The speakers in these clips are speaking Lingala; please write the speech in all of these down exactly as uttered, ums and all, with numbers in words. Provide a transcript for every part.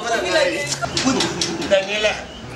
Daniela.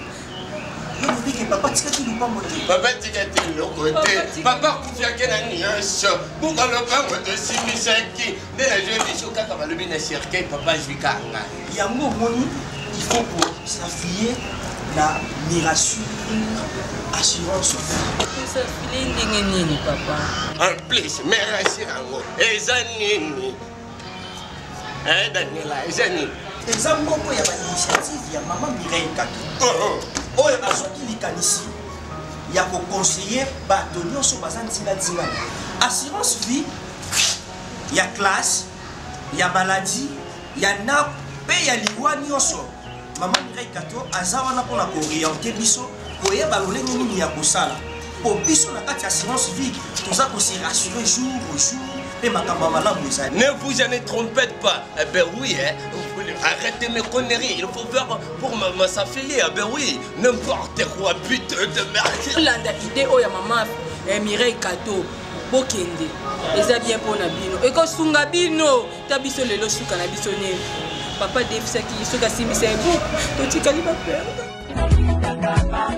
Papa, tu as pas monté. Papa, tu as dit le côté. Papa, tu as qu'un nuance. Pourquoi le pas de Simisaki? Dès la jeune fille, quand on va le bien cercueil, papa, je vais carrément. Il y a un mot, il faut pour s'affier la Mirasure assurance. Ça fait nini, papa. En plus, merci à vous. Et Zanini. Hein, Daniela, Zanini. Et ça, moi, il y a une initiative, il y a maman Mireille Kato. Oh, il y a un qui est ici. Il y a un conseiller, bâtonnier, sur Bazan Tinga Tinga. Assurance vie, il y a classe, il y a maladie, il y a nappe, il y a l'ivoine, maman Mireille Kato, Azawana pour la orienter biso, pour y avoir le nini ya kosala. Pour biso na kati assurance vie, tout ça pour se rassurer jour au jour. Et ma camarade ne vous en trompez pas. Eh ben oui, hein. Arrêtez mes conneries. Il faut faire pour me s'affiler. Eh ben oui, n'importe quoi, putain de merde. Landa idée oh ya maman Mireille Kato. Bokende. Eza bien pour Nabino. Et quand sunga bino, tabiso lelo suka na biso ne. Papa Dave Saki suka simi c'est bon. Toti kali ba perdre.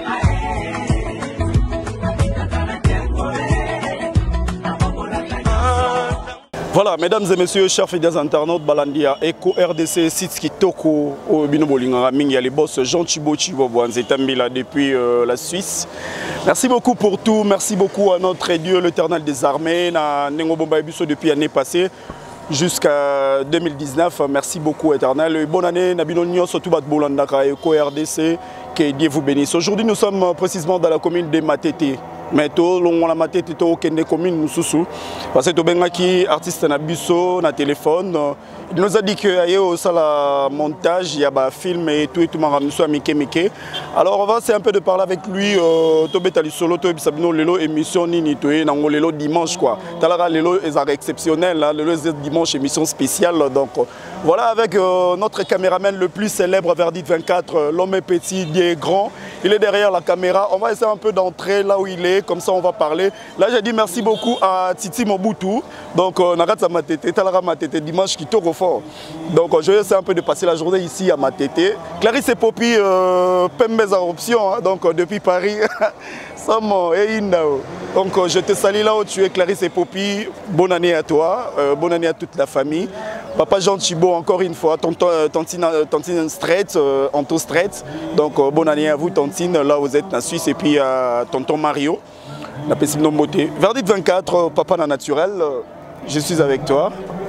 Voilà, mesdames et messieurs, chers fidèles internautes, Balandia, Eco R D C, site Kitoko, au Binobolinga, il y a les boss Jean Thibaut Thibaut là depuis euh, la Suisse. Merci beaucoup pour tout, merci beaucoup à notre Dieu, l'Éternel des armées, na Nengo Bomba Ebiso depuis l'année passée jusqu'à deux mille dix-neuf. Merci beaucoup, Éternel. Bonne année, Nabino Nyon, surtout Bat Bolandaka, Eco R D C, que Dieu vous bénisse. Aujourd'hui, nous sommes précisément dans la commune de Matete. Mais tout le monde a maté tout au Kende commune Moussoussou parce que tout benga qui artiste na biso na téléphone il nous a dit que ayo au sala montage il y a ba film et tout et tout maramuso a mike mike. Alors on va essayer un peu de parler avec lui to betali solo to bisabino lelo émission nini to e nango lelo dimanche quoi. Talara lelo est exceptionnel là, lelo dimanche émission spéciale donc voilà avec euh, notre caméraman le plus célèbre Verdict vingt-quatre, l'homme est petit, il est grand, il est derrière la caméra. On va essayer un peu d'entrer là où il est, comme ça on va parler. Là j'ai dit merci beaucoup à Titi Mobutu. Donc on arrête à Matete, Talara Matete dimanche qui tourne fort. Donc je vais essayer un peu de passer la journée ici à Matete. Clarisse et Popi, euh, Pembez en option, hein, donc euh, depuis Paris. Donc euh, je te salue là où tu es, Clarisse et Popi. Bonne année à toi, euh, bonne année à toute la famille. Papa Jean Thibaut, encore une fois, tonton, euh, Tantine, Tantine Straight, euh, Anto Straight. Donc euh, bonne année à vous, Tantine, là où vous êtes en Suisse. Et puis euh, tonton Mario, la Pessim Nomboté. Verdict vingt-quatre, euh, Papa na naturel, euh, je suis avec toi.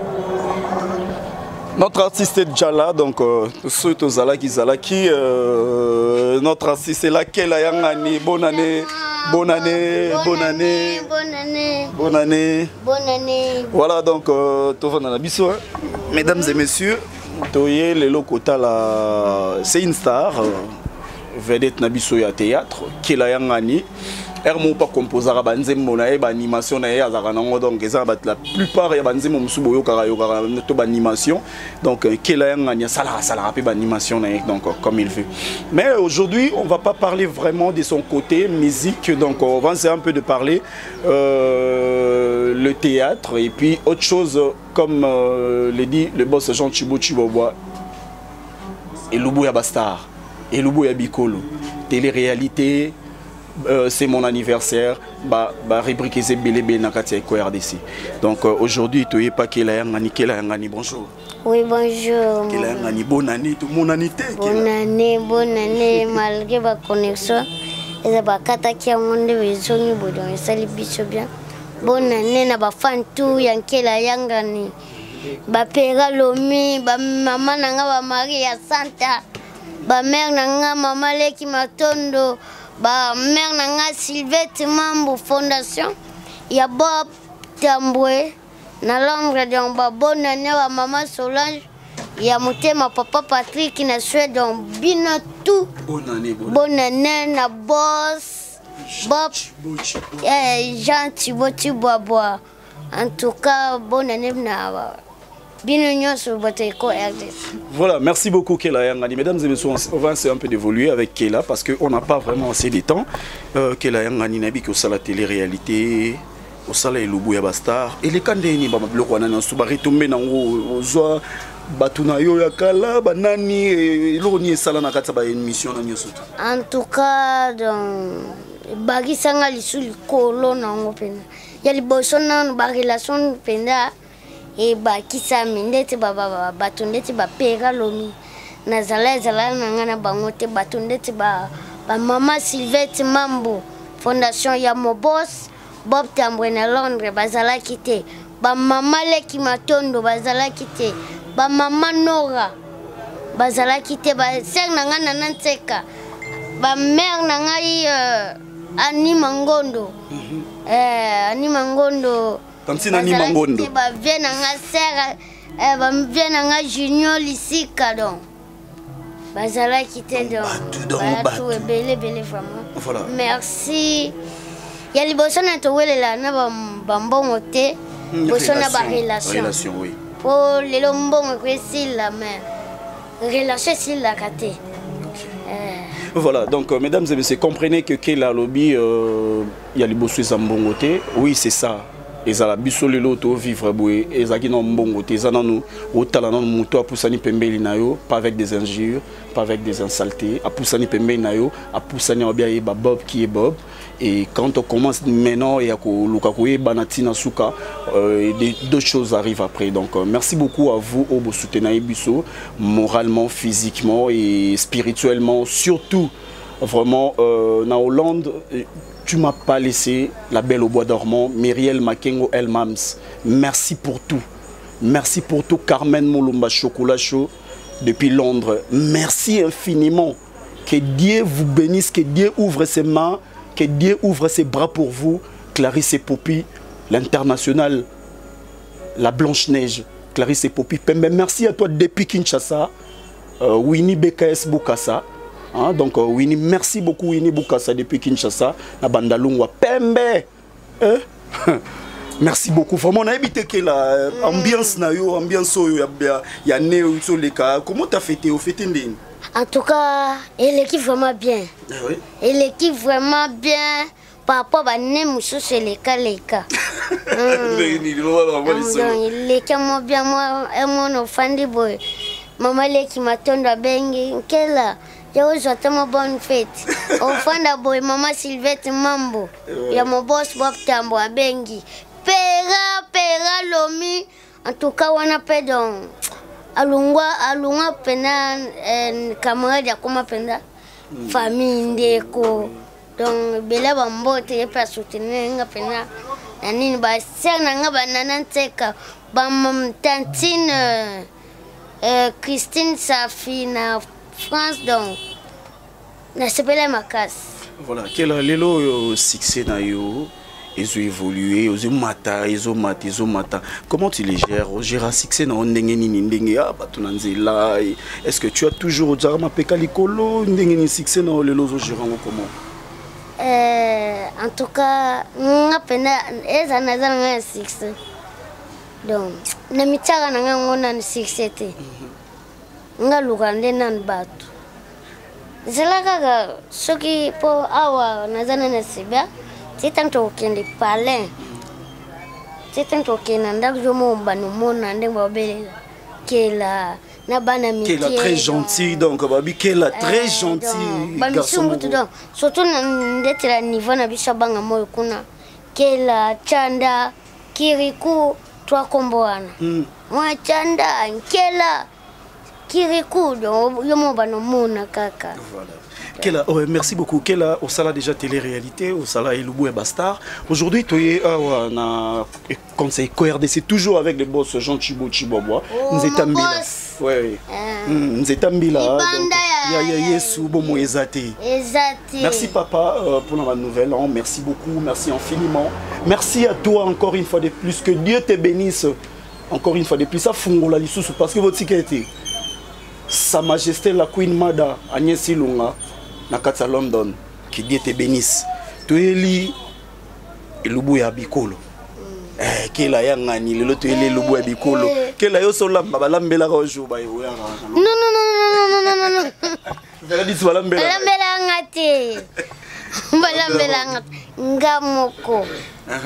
Notre artiste est déjà là, donc ceux qui sont là, qui sont là, qui notre artiste est là, quelle année, bonne année, bonne année, bonne année, bonne année, bonne année, bonne année. Voilà donc tout va dans la biso, mesdames et messieurs, Toye le Lokota là, c'est une star, vedette na biso ya théâtre, qui la yangani. Hermo pas composer à banzembo na eba animation na ya azaka nango donc eza bat la plupart ya banzembo musubo yo kara yo kara to animation donc kela yanga nya sala sala rapé animation na donc comme il veut. Mais aujourd'hui on va pas parler vraiment de son côté musique donc on va essayer un peu de parler euh, le théâtre et puis autre chose comme euh, le dit le boss Jean Thibaut Thibaut et Lubu ya Bastar et Lubu ya Bikolo télé-réalité. Euh, c'est mon anniversaire, bah, bah rubrique c'est Bélébé Nakati Eco R D C. Donc euh, aujourd'hui tu es pas Kelayangani, Kelayangani, bonjour. Oui, bonjour. Kelayangani, bonne année, tout mon année. Bonne année, bonne année, malgré ma connexion. Et ça va kataki à mon dévision, ni boudon, et ça les bicho bien. Bonne année, na ba fan tout, yan Kelayangani. Ba pera lomi, ba maman nanga ba Maria Santa, ba mère nanga maman Leki Matondo. Ba mère nanga Sylvette Mambo Fondation ya Bob Tamboué na l'ombre de ba bonne année wa maman Solange ya mutema papa Patrick na Suède donc bino tout bonne année bonne année na boss Bob eh Jean Thibaut Thibaut en tout cas bonne année na Voilà, merci beaucoup Kela. Mesdames et messieurs, on va essayer un peu d'évoluer avec Kela parce qu'on n'a pas vraiment assez de temps. Euh, Kela Yangani Nabi qui au la télé-réalité, au salaire Lubu ya Bastar. Et les candidats ni ba bloko wana na subari tomber na ngo ozoa batuna yo ya kala banani eloko ni esala na kati ya baémission na nyonso to. En tout cas donc bakisanga lisu likolo nango mpena ya liboso nano barelation mpenda e bakisami ndeti bato ndeti bapera lomi nazala ezala na nga na bango te bato ndeti bamama Sylvette Mambo fondation ya Mobos Bob Tambwe na Londres bazalaki te bamama Leki Matondo bazalaki te bamama Nora bazalaki te baser na nga na Nanseka bamere na ngai Ani Mangondo eh Ani Mangondo Tantina Ani Mangondo bavie na nga ser eh bavie na nga Junior Lisika donc bazalaki te donc bato ebele bele vraiment merci ya liboso na towelela na bambongo te boso na barelation po lelo mbongo kwesila mais relation esilaka te. Voilà, donc euh, mesdames et messieurs, comprenez que Kela Lobby, il euh, y a les bossus Zambongote. Oui, c'est ça. Ils ont la bissole l'auto vivre boué. Ils ont qui n'ont bongote. Ils ont nous au talent moto à poussani pembeli nayo, pas avec des injures, pas avec des insultés. À poussani pembeli nayo, à poussani obia eba Bob qui est Bob. Et quand on commence maintenant et à Lukakué Banatina Souka, deux choses arrivent après. Donc euh, merci beaucoup à vous, au soutenir Bisso, moralement, physiquement et spirituellement, surtout vraiment euh, na Hollande. Tu m'as pas laissé la belle au bois dormant, Myriel Makengo Elmams. Merci pour tout. Merci pour tout, Carmen Moulumba Chocolat Chaud depuis Londres. Merci infiniment. Que Dieu vous bénisse, que Dieu ouvre ses mains, que Dieu ouvre ses bras pour vous. Clarisse et Poppy, l'international, la Blanche-Neige, Clarisse et Poppy. Merci à toi depuis Kinshasa, euh, Winnie B K S Bukasa. Hein, donc euh, Winnie, merci beaucoup Winnie Bukasa depuis Kinshasa, na Bandalungwa Pembe. Hein? Merci beaucoup. Vraiment on a habité que la ambiance na yo, ambiance yo ya ya né sur les cas. Comment tu as fêté au fêté ndeni? En tout cas, elle équipe vraiment bien. Ah oui. Elle équipe vraiment bien par rapport à né muso c'est les cas les cas. Les cas moi bien moi mon offandi boy. Maman Leki Matondo bengi kela. J'ai tellement bonne fête. Au fond d'abord, maman Sylvette Mambo. Il y a mon boss Bob Tambo à Bengi. Pera, pera, lomi. En tout cas, on a fait donc. Alungwa, alungwa, pena, camarade, ya kuma penda. Famille, ndeko. Donc, bela bambo, te pas soutenir, nga pena. Nani, ba, ser, nga ba, nananteka. Bam, tantine, Christine Safi, na France donc na sepela makas. Voilà, quel est le succès na yo, ils ont évolué, ils ont mata, ils ont mata, ils ont mata. Comment tu les gères? Gère succès na ndenge nini ndenge ah ba tunanzela. Est-ce que tu as toujours déjà ma pekalikolo ndenge ni succès na lelo zo gérant comment? Euh en tout cas, nga pena eza na za nga succès. Donc na mitaka na nga ngona succès te. Nga lugande nan batu zelaka soki po awa nazana na sibia titanto kende palin titanto kena ndak jomo mbanu mona ndemba belela kela na bana miki kela très gentil donc babi kela très gentil garçon donc surtout ndeti la niveau na bisha banga moyo kuna kela chanda kiriku twa komboana mwa chanda kela Kirikou, voilà. Kela, oh, merci beaucoup. Kela, au Sala déjà télé-réalité, au Sala Eloubou et Bastard. Aujourd'hui, tu es à conseil C O R D C, toujours avec les boss Jean Chibo Chibobois. Nous étions là. Oui, nous étions là. Merci papa pour la nouvelle. Merci beaucoup, merci infiniment. Merci à toi encore une fois de plus. Que Dieu te bénisse. Encore une fois de plus. Ça fungola l'issue parce que votre sécurité. Sa Majesté la Queen Mada Agnès Ilunga na kata London, que Dieu te bénisse. Tu es li Elubu ya bikolo. Eh kela yangani lelo tu es Elubu ya bikolo. Kela yo so lamba balambela ka ojo ba yo ya. Non non non non non non non non. Vera dis balambela. Balambela ngate. Balambela ngate. Ngamoko.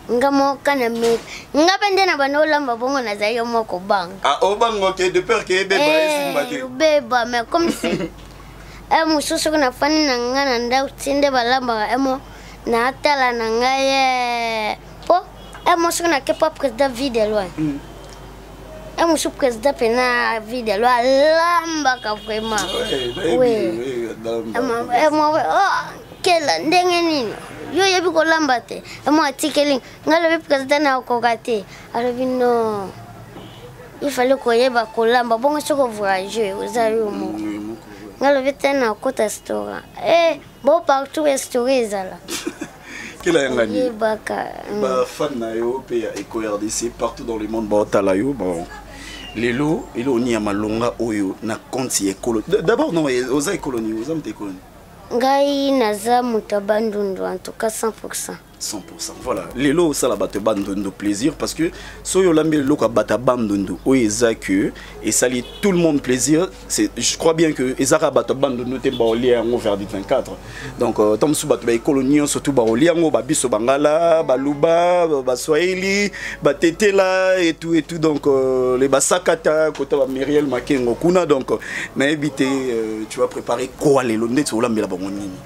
nga moka na me nga pende na bana olamba bongo na za yo moko banga ah obango ke de peur que beba esimba te beba mais comme si e mususu kuna fani na nga na nda tinde balamba emo na atala na nga ye po e mususu na ke pa président vide loin e mususu président pena vide loin lamba ka vraiment oui e mo oh kela ndenge nini yo yebi ko lamba te emo atikeli ngalo bi président na ko gate alobi no il fallait ko yeba ko lamba bongo soko voyager ozayo mo ngalo bi tena ko ta store eh bo partout restaurer zala kila yangani baka ba fan na yo pe ya Eco R D C partout dans le monde ba tala yo bon lelo ilo ni ya malonga oyo na compte écolo d'abord non oza écolonie oza mte écolonie ngai naza moto bandundu en tout cas cent pour cent cent pour cent voilà lelo ça la batte bandundu plaisir parce que soyo lambe lelo ka bata bandundu o eza que et ça lit tout le monde plaisir c'est je crois bien que ezaka batte bandundu te ba olia ngo vers vingt-quatre donc tom su batte ba colonie surtout ba olia ngo ba biso bangala ba luba ba swahili ba tetela et tout et tout donc euh, les basakata kota ba Miriel Makengo kuna donc na éviter euh, tu vas préparer quoi lelo net so lambe la bango nini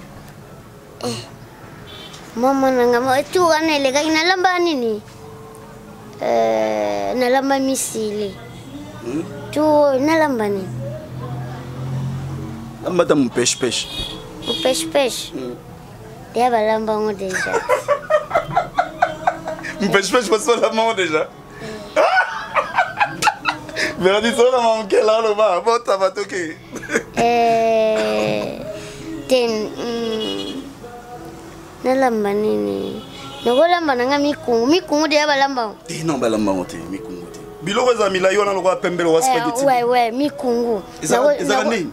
mama nanga mo tu ane le kai nalamba nini eh nalamba misili hmm? Tu nalamba nini lamba ta mu pêche pêche mu pêche pêche hmm. Ya balamba ngo déjà mu pêche pêche pas la maman déjà mais dit ça la maman qui là le bas bon ça va toquer eh ten nalamba nini nokolamba nanga mikungu mikungu de balamba te non balamba te mikungu te biloko za mila yo na lokwa pembelo wa spaghetti ouais ouais mikungu ezaka nini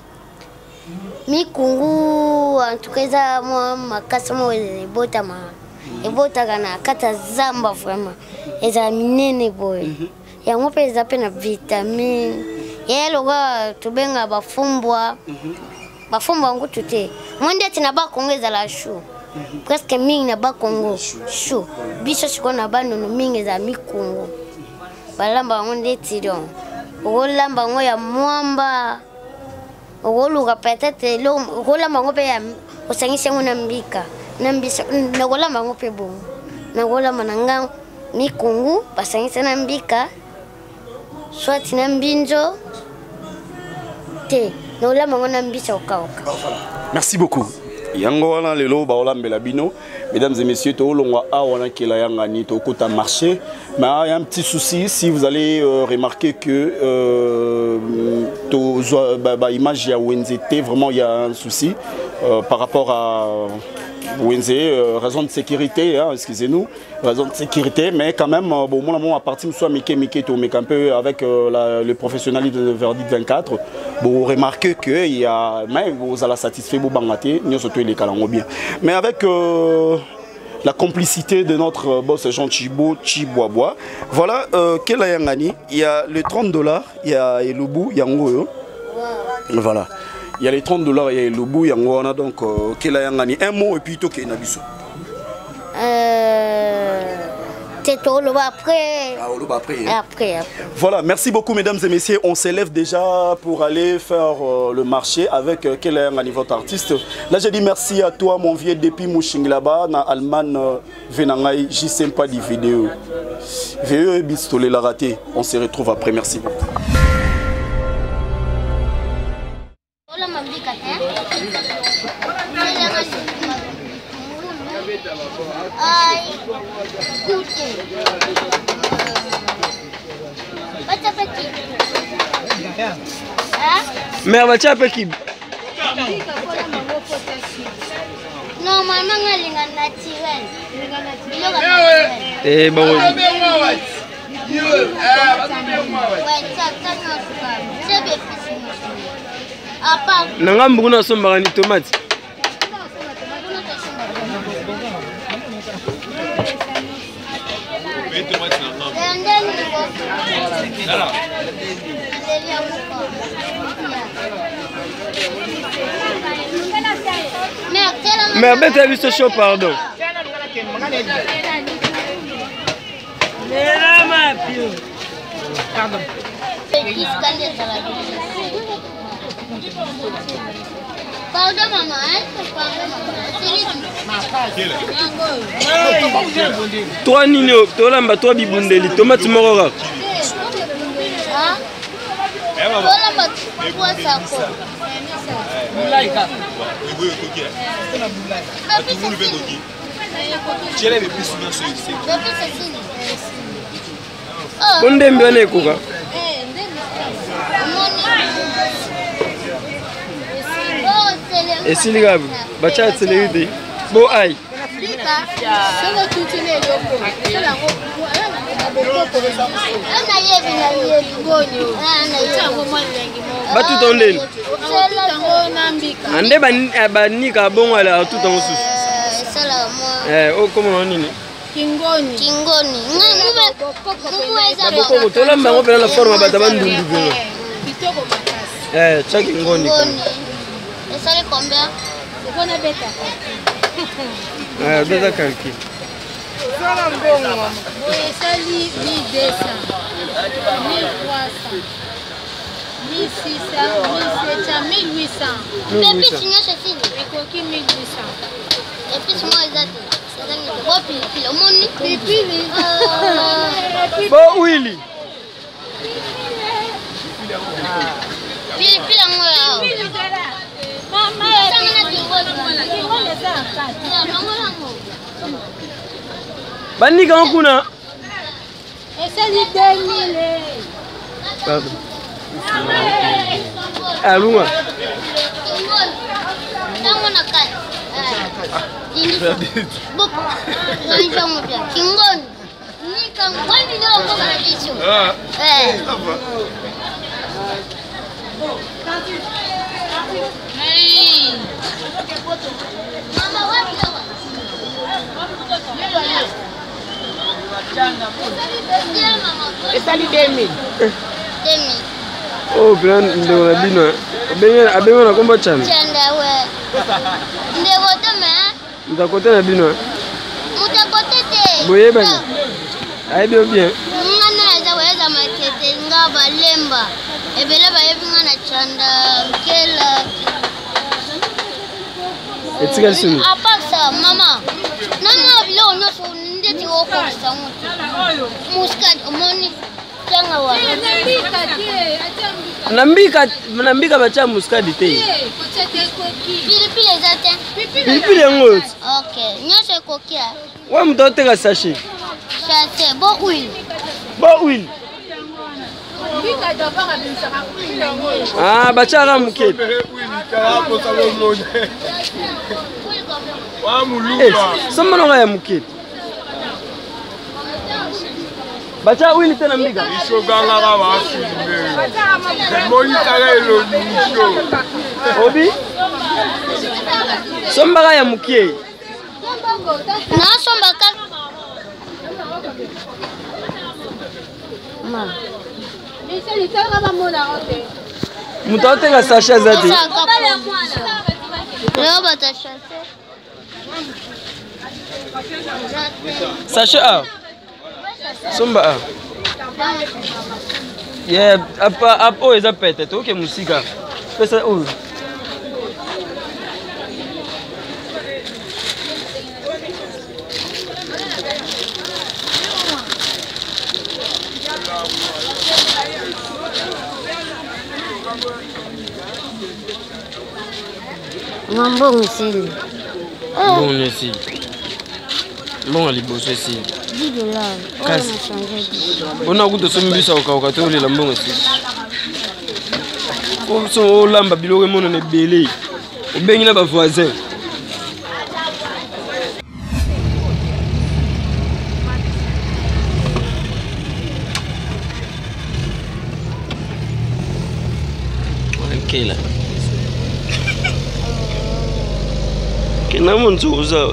mikungu en tout cas za moi makasa mo ebota ma ebota kana kata zamba vraiment eza minene boy yango pe eza pe na vitamine yelo ga tubenga bafumbwa bafumbwa ngo tute mwende tina ba kongeza la chou presque mingi na ba Congo chou biso siko na bando no mingi za mikungu balamba ngonde tidon olamba ngo ya mwamba oluka peut-être lo olamba ngo pe ya osangise ngo na mbika na mbisa na olamba ngo pe bongo na olamba nanga mikungu basangise na mbika soit na mbinjo te na olamba ngo na mbisa okaoka. Merci beaucoup. Yango wana lelo ba olambela bino mesdames et messieurs to longwa awana kila yanga ni to kota marché mais il y a un petit souci si vous allez euh, remarquer que euh, to ba, ba image ya Wenzete vraiment il y a un souci euh, par rapport à Wenze, euh, raison de sécurité, hein, excusez-nous, raison de sécurité, mais quand même, euh, bon, mon amour à partir de soit Mickey Mickey, mais un peu avec euh, la, le professionnalisme de Verdict vingt-quatre, bon, vous remarquez qu'il y a, même vous allez satisfaire, vous bangater, nous surtout les calangos bien. Mais avec euh, la complicité de notre boss Jean Chibo Chiboaboa, voilà, euh, quel a yangani, il y a le trente dollars, il y a Elubu, Yango, voilà. Il y a les trente dollars, il y a le bout, il y a un donc quel a un mot et puis tout qui est nabiso. Euh, c'est tout le après. Ah, le après. Après, après. Voilà, merci beaucoup mesdames et messieurs. On s'élève déjà pour aller faire euh, le marché avec euh, quel est un votre artiste. Là, je dis merci à toi mon vieux depuis Mouching là-bas, na Allemagne, Venangai, j'y sais pas des vidéos. V E Bistolé l'a raté. On se retrouve après. Merci beaucoup. Mère, va-tu appeler qui? Normalement, elle est naturelle. Eh ben oui. Nanga mbuna somba ni tomate. Mère, bête a vu ce show, pardon. Pardon. Pardon maman, hein? Toi Nino, toi lamba toi bibundeli, tomate morora. Ah? Toi lamba toi sako. Bulaika. Tiens les plus souvent sur ici. Bonde mbone kuka. Esili gabu, bacha tselewide. Bo ai. Batu tondeni. Ande banika bongo ala tout en sous. Eh, oh comment on dit? Kingoni. Kingoni. Ngana Boko tola mbango pela la forme bataba ndundu. Eh, cha kingoni. Et ça les combien? C'est quoi la bêta? Ah, bêta calcul. Ça la bongo. Et ça li mille deux cents. mille trois cents. mille six cents, mille sept cents, mille huit cents. Mais puis sinon c'est fini. Et coquille mille huit cents. Et puis moi ils ont bon pile pile mon pile pile. Bon Willy. Pile pile moi. Mama Bani kan kuna. Essaye de deux mille. Pardon. Aluma. Tango na kai. Bok. Nanja mopya. Kingon. Ni kan kwani leo mboga na jicho. Ah. Eh. Hey. Mama wapi leo? Esali deux mille. deux mille. Oh, grand ndo na bino. Abenga abenga na komba chana. Chanda we. Ndego teme. Mtakote na bino. Mutakote te. Boye bana. Ai bien bien. Ngana za weza matete ngaba lemba. Ebele ba yebinga na chanda kela. Etika sunu. Apasa mama. Nanga bilo nyoso ndeti woko sangu. Muskat omoni changa wa. Nambika nambika bacha muskadi te. Pili pili zate. Pili pili ngot. Okay, nyoso kokia. Wa mtote ka sachet. Sachet bo huile. Bo huile. Ah, bacha ra mukete. Wa muluka. Samba no ya mukete. Bacha huile tena mbiga. Isho ganga ga wasi. Moni tare lo nisho. Obi? Somba ya mukie. Na somba ka. Ma. Mutaote ka sachet zati. Leo bata sachet. Sachet a. Somba a. Yeah, apa apo eza pete to ke musika. Pesa o. Mambo msili. Bon ici. Bon ali bosse ici. dix dollars. On a changé. On a goûté ce mbisa au ka to le lambon ici. On so lamba biloko mona ne belé. O bengi na ba voisin. Kela. Kena monzo uza.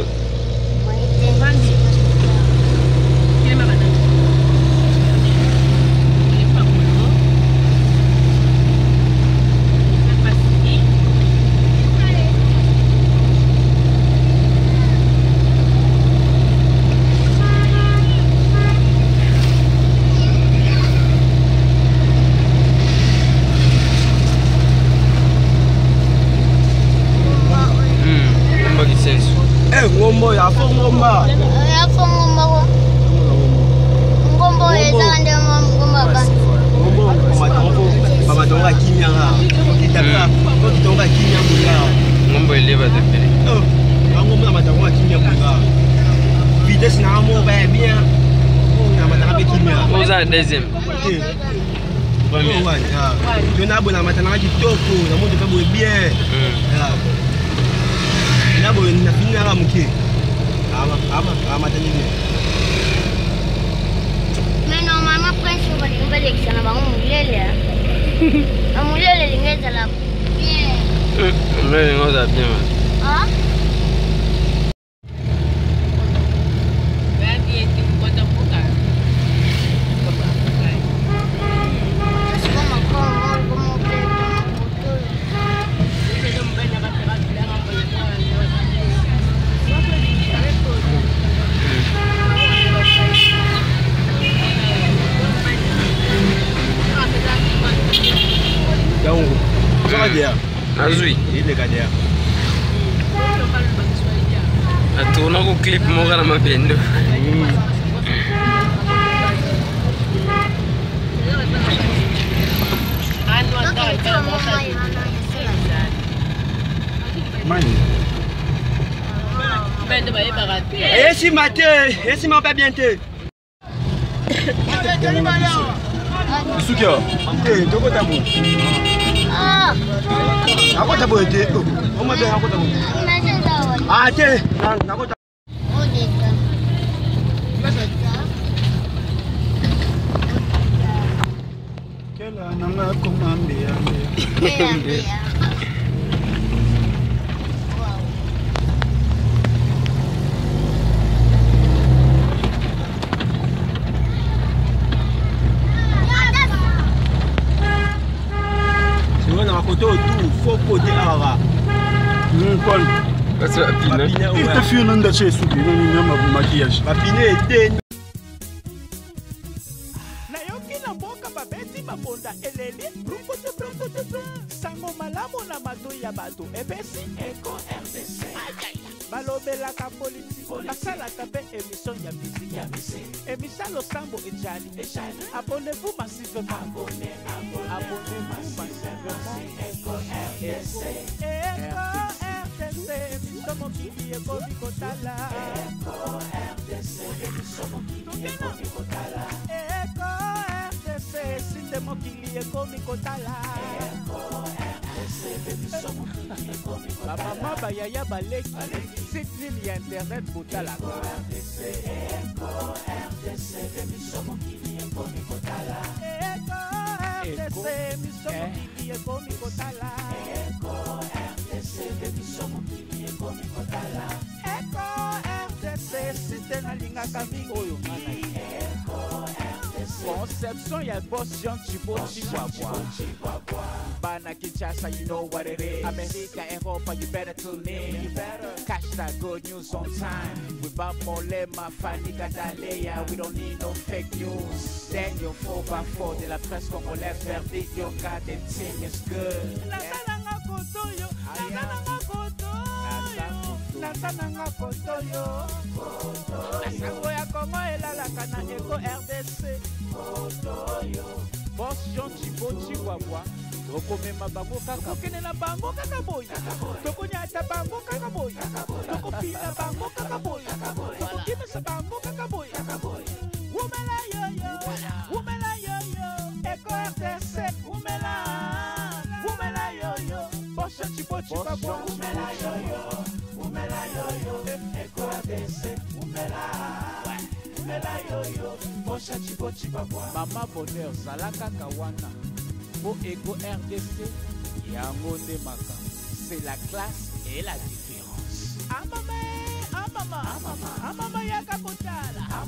ngomba. Ya fo ngomba ko. Ngomba eza nde ngomba ba. Ngomba mama tongo, mama tongo kimia nga. Kitaka, ko tongo kimia munga. Ngomba eleva de pele. Oh, ngomba mama tongo kimia munga. Vitesse na mo ba bien. Na mama tongo kimia. On a deuxième. OK. Premier. Ouais, ah. Tu n'as pas mama tongo kitoko, na mo te fa bien. Ah. Na bo na fini na muke. Ama ama ama tani. Mais normalement prince va lui va l'élection na bango mulele. Na mulele lingeza la bien. Mais on a bien. Ah? Azui. Il est gardien. A tourné un clip mon gars ma bendo. Et si maté, et si m'a pas bien té. Sukia. Eh, toko tabu. Ah. Ako tabu té. O ma be ako tabu. Ah, té. Na ko tabu. Oh, deka. Kela nanga komambe ya. Tout, faut côté ara. Hum, Paul. Parce que Pina. Il te fait un de chez Souki, non, non, non, maquillage. Ma Pina était. Nayoki na boka babeti babonda eleli brukote brukote sango malamu na mato ya bato ebesi Eco R D C balobelaka politiki basalaka mpe émission ya musique ya musique émission losambo ejali abonnez-vous massivement abonnez abonnez-vous massivement Eco R D C Eco R D C émission mokili ekomi kotala Eco R D C émission mokili ekomi kotala Eco R D C site mokili ekomi kotala Eco R D C émission mokili ekomi kotala bamama bayaya baleki site nini ya internet botala Eco R D C Eco R D C émission mokili ekomi kotala Eco R D C émission mokili ekomi kotala Eco R D C émission mokili ekomi kotala Eco R D C site nalingaka mingi oyo mana Eco R D C conception ya boss Jean Chibo Chihuahua Bana Kinshasa, you know what it is. America, Europa, you better tune in. You better catch that good news on time. We bump Molema, Fanny Gadalea. We don't need no fake news. Daniel four by four de la presse congolaise verdict. Your goddamn thing is good. Nasananga kotoyo, nasananga kotoyo, nasananga kotoyo. Nasango ya Kongo elalaka na Eco R D C. Boss Jean Chibo Chihuahua. Tokomema bango kaka kenela bango kaka boy tokonyata bango kaka boy tokopina bango kaka boy tokimisa bango kaka boy umela yoyo umela yoyo Eco R D C umela umela yoyo Boss Chibo Chihuahua umela yoyo umela yoyo Eco R D C umela umela yoyo Boss Chibo Chihuahua Mama Bonheur zalaka kawana Pour Eco R D C, Yango Demaka, c'est la classe et la différence. Ah maman, ah maman, ah maman, ah maman yaka kotala.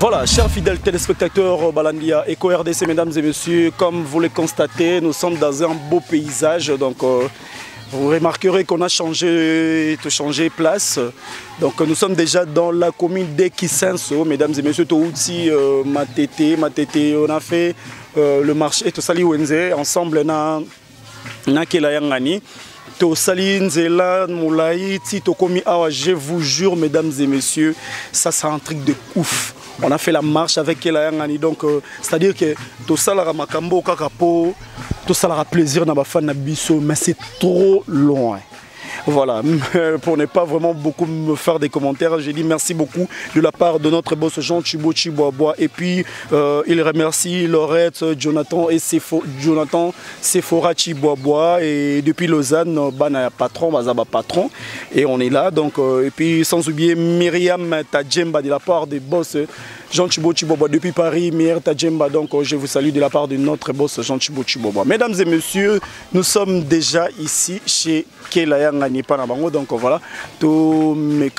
Voilà, chers fidèles téléspectateurs Balandia Eco R D C, mesdames et messieurs, comme vous le constatez, nous sommes dans un beau paysage. Donc, euh, vous remarquerez qu'on a changé, changé place. Donc, nous sommes déjà dans la commune d'Ekisenso, mesdames et messieurs. Touti, euh, Matete, Matete, on a fait euh, le marché, tout ça, ensemble, na na Kelayangani. Tosali Nzela Moulaï, Tito Komi Awa, je vous jure, mesdames et messieurs, ça c'est un truc de ouf. On a fait la marche avec Kelayangani, donc euh, c'est-à-dire que tout ça la Makambo Kakapo, tout ça la plaisir dans ma fan Nabiso, mais c'est trop loin. Voilà, pour ne pas vraiment beaucoup me faire des commentaires, j'ai dit merci beaucoup de la part de notre boss Jean Chibo Chiboaboa. Et puis euh, il remercie Laurette, Jonathan et Sefo, Jonathan Sephora Chiboaboa. Et depuis Lausanne, Bana patron, Bazaba patron. Et on est là. Donc, euh, et puis sans oublier Myriam Tadjemba de la part des boss Jean Chibo Chiboaboa. Depuis Paris, Myriam Tadjemba. Donc je vous salue de la part de notre boss Jean Chibo Chiboaboa. Mesdames et messieurs, nous sommes déjà ici chez Kelayangani. Donc voilà, tout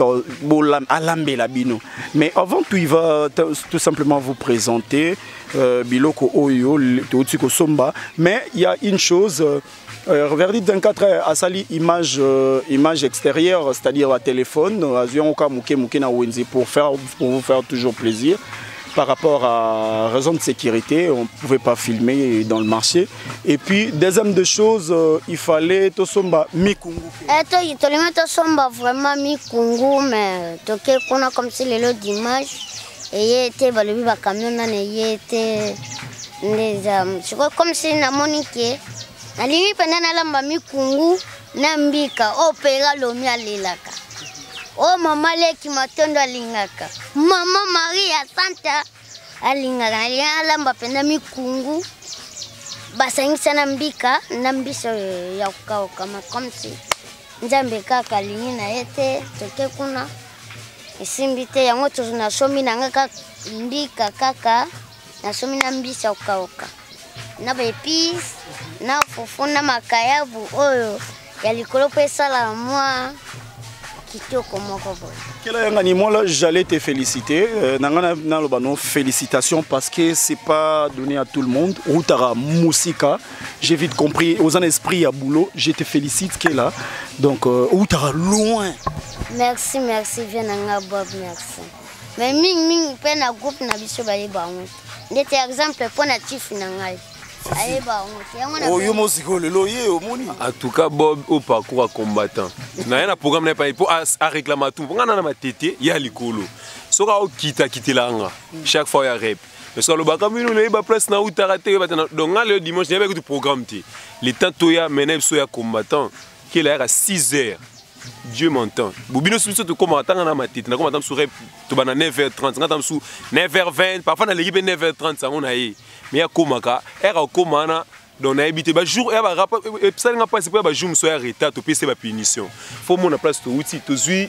mais avant tout, il va tout simplement vous présenter Biloko Oyo, Somba. Mais il y a une chose, Verdit vingt-quatre a sali image, image extérieure, c'est-à-dire à téléphone, pour, faire, pour vous faire toujours plaisir. Par rapport à raison de sécurité, on ne pouvait pas filmer dans le marché. Et puis, deuxième de choses, euh, il fallait Tosomba Mikungu. Et toi, Tosomba vraiment Mikungu, mais toqué qu'on a comme si les lots d'image. Et il était, bah, le biba camion, il était, je crois comme si na monique. Na limi pendant la lamba Mikungu, nambika, opéra lomi alilaka. Oh mama leki matondo alingaka. Mama Maria Santa alingaka. Alingaka lamba penda Mikungu. Basangisa nambika. Nambiso ya ukauka. Makomsi. Njambe kaka alingi na ete. Toke kuna. Isimbite ya ngoto na somi na ngaka ndika kaka. Na somi nambisa ukauka. Na bepis. Na fufuna makayabu. Oyo. Yalikolo pesa la mwa. Moi là, j'allais te féliciter. Euh, félicitations parce que c'est pas donné à tout le monde. Outara Moussika, j'ai vite compris. Aux en esprit à boulot, je te félicite qu'elle là. Donc Outara loin. Merci, merci, bien Bob, merci. Mais ming ming pena groupe na biso ba yeba on. Ndete exemple pour na chief nangai. En tout cas, Bob, au parcours combattant. Il y a un programme pour réclamer tout. Il y a l'écolo. Si on quitte quitter la chaque fois il y a rep. Mais sur le bac, il y a place na où raté. Donc le dimanche, il y a un programme. Le temps où il y a un combattant qui est à six heures. Dieu m'entend. Bobino sous ce commentaire dans ma tête. Na commentaire sur neuf heures trente, neuf heures vingt, parfois dans l'équipe neuf heures trente ça on a eu. Mais ya komaka, era komana donc na habité ba jour era rapport et ça n'a pas c'est pas ba jour me soit arrêté to pc ba punition. Faut mon place to outi to zui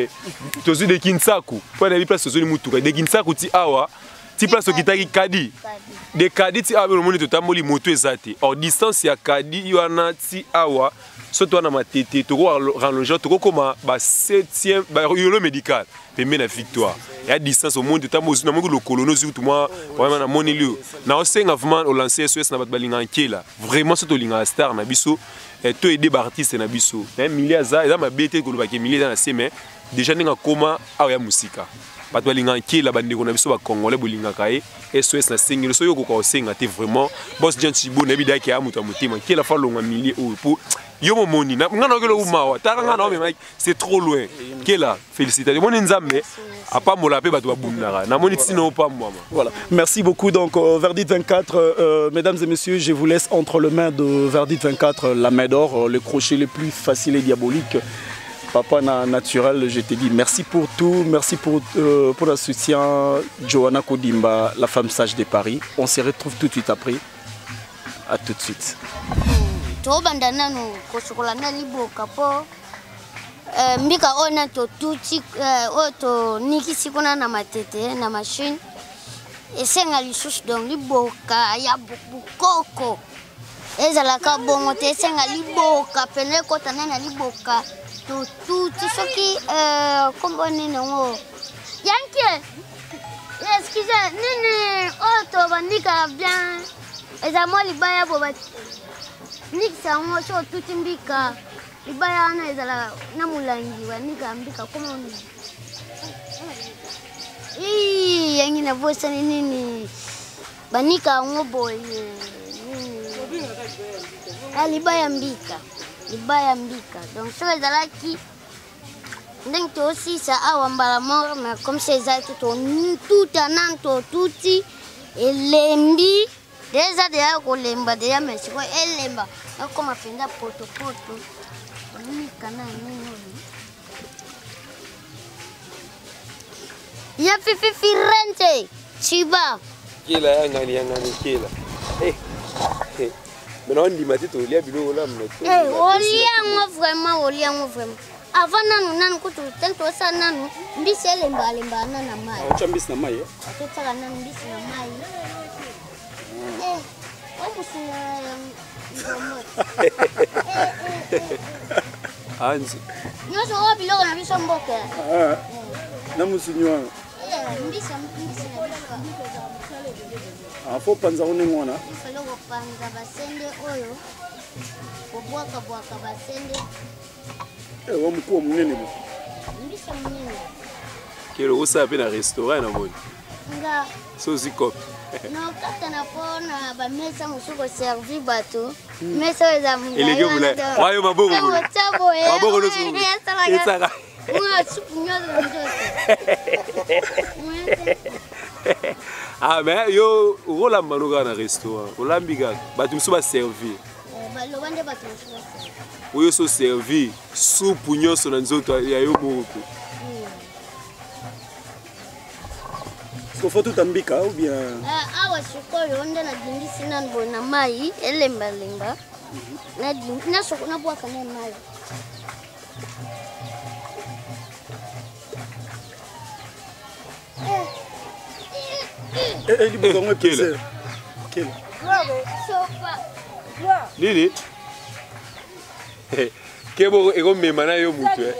to zui de Kinsaku. Pour na place to zui mutuka de Kinsaku ti awa. Ti place to kitaki kadi. De kadi ti awa le monde to tamoli moto ezate. Or distance ya kadi yana ti awa. Surtout dans ma tête, tu rallonges, tu comme ba septième, ba yolo médical, tu mets la victoire. Et à distance au monde, tu as besoin de le colono sur tout moi, vraiment dans mon lieu. Na aussi vraiment au lancer S O S na bat balinga là. Vraiment c'est au linga star na biso, et toi aider artiste na biso. Un milliard ça, et dans ma B T que le baquet milliard dans la semaine, déjà n'enga comment a ya musika. Bat balinga là bande ko na biso ba congolais bolinga kai, S O S na single so yo ko ko singa te vraiment. Boss Jean Chibo na bida ki amuta mutima, qui la fa longa millier pour yo moni na ngana ke lo mawa taranga na mais c'est trop loin kela félicitations mon nzambe a pas mola pe bato babunara na moni sino pas moi. Voilà, merci beaucoup. Donc euh, Verdit vingt-quatre, euh, mesdames et messieurs, je vous laisse entre les mains de Verdit vingt-quatre la main d'or, euh, le crochet le plus facile et diabolique. Papa na naturel, je te dis merci pour tout, merci pour euh, pour le soutien. Johanna Kodimba, la femme sage de Paris. On se retrouve tout de suite après. À tout de suite. Tobanda nanu kosukola na liboka po mbika ona to tuti oto niki sikona na matete na machine esenga lisusu donc liboka ya bukoko ezala ka bongo te esenga liboka pene kota na liboka to tuti soki kombo nini ngo yanke Excusez, nini auto bandika bien. Eza moi libaya boba. Nikisa ngo so tutimbika. Libaya na ezala na mulangi wa nika mbika koma oni. Ii yangi na vosa nini. Banika ngo boy. Ah libaya mbika. Libaya mbika. Donc so ezala ki donc toi aussi ça a wambala mort mais comme c'est ça tout tout anan to tuti elembi déjà déjà ko lemba déjà mais c'est quoi elemba comme afenda poto poto ni kana nini ya fifi firente chiba kila yangani yangani kila eh eh mais on dit matito lia bilo la moto eh olia ngo vraiment olia ngo vraiment avant nanu nanu kutu tento sa nanu mbisi elemba elemba na mai acha mbisi na mai eh atotaka nanu mbisi na mai eh obusi ngomo anzi nyoso obilo na biso mboka ah na musinywa eh mbisi mbisi na biso ah faut panza one ngona falo ko panza basende oyo obwaka bwaka basende eh wa mkuu munene bo mbisi munene kero usape na restaurant na moni nga so zikop no kata na pona ba mesa musuko servi bato mesa weza munda elege bula wayo maboko bula maboko no suku etsaka mwa supu nyozo njoto ah mais yo rola manuka na restaurant olambika bato musu ba servir balo bande bato musuko servi oyo so servir supu nyonso na nzoto ya yo moko Est-ce faut tout ambika ou bien ah awa sikoyo onda na dingisi na mbona mai elemba lemba na ding na soko na bwaka na mai eh eh libo ngwe pese kile sofa nini kebo ego mema na yo mutu eh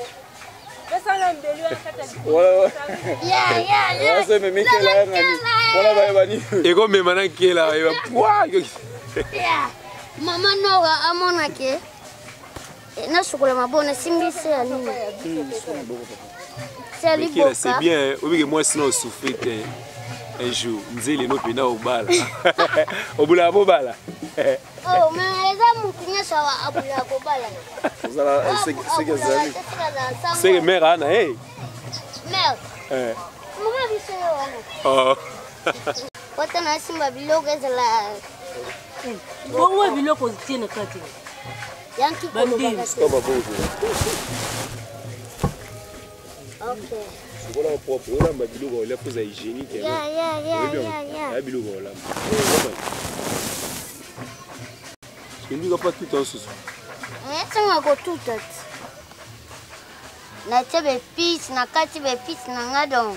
wala ya ya ya wasa meme kila ngani wala ba bani ego mema na kila eba pwa ya mama noga amona ke na sukula mabona simbise ya nini c'est ali boka c'est bien obi que moi sinon souffrir un jour nzeli no pina obala obula bobala oh mais eza mukunya sawa abula bobala zala c'est que zali c'est que mère ana hey mère eh muga biso oh wata na simba biloko ezala Bon, biloko tiene kati. yanki ko baba stop bobo okay voilà propre on a ma biloko la pose hygiénique ya ya ya ya ya ya biloko la il n'y pas tout en sous eh tanga ko tutat na tebe pis na kati be pis na ngado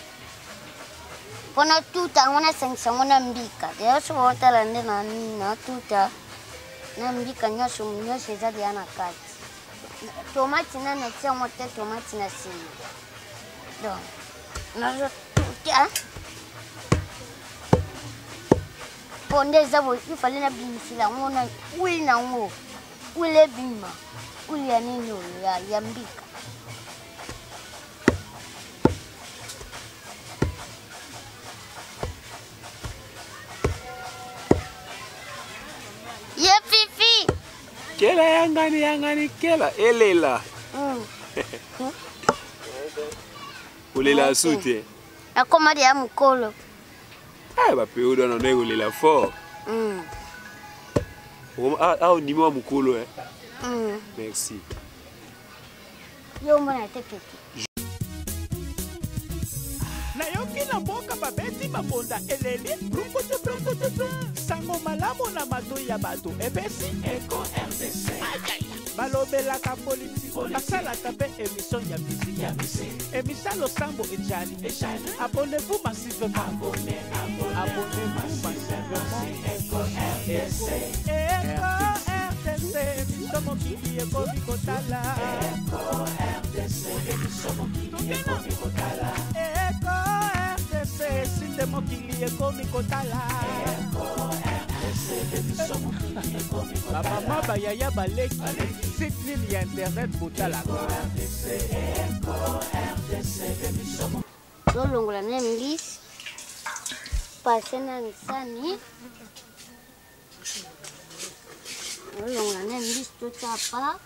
pona tuta ngona sengsa ngona mbika ya so wotala nde na na tuta na mbika nyoso nyoso za dia na kati tomati na na tia mote tomati na sini donc na zo tuta ponde za bo ifale na bimisila ngona uli na ngo ule bima uli ya nini ya ya mbika ye fifi kela yangani yangani kela elela mm olela sute akoma dia mukolo ah ba peudo na nego lela fort mm ah ah ni mo mukolo eh mm merci yo mwana tekeki nayoki na mboka babeti baponda eleli brunkote brunkote sango malamu na matoi ya bato epesi eko R D C balobelaka politiki basalaka mpe émission ya musique ya musique émission losambo ejali abonnez-vous massivement abonnez-vous massivement eko R D C eko R D C émission mokili ekomi kotala eko R D C émission mokili ekomi kotala eko R D C nde mokili ekomi kotala bamama bayaya baleki site nini ya internet botalaka tolongola na mbisi pase na nsani tolongola na mbisi totapa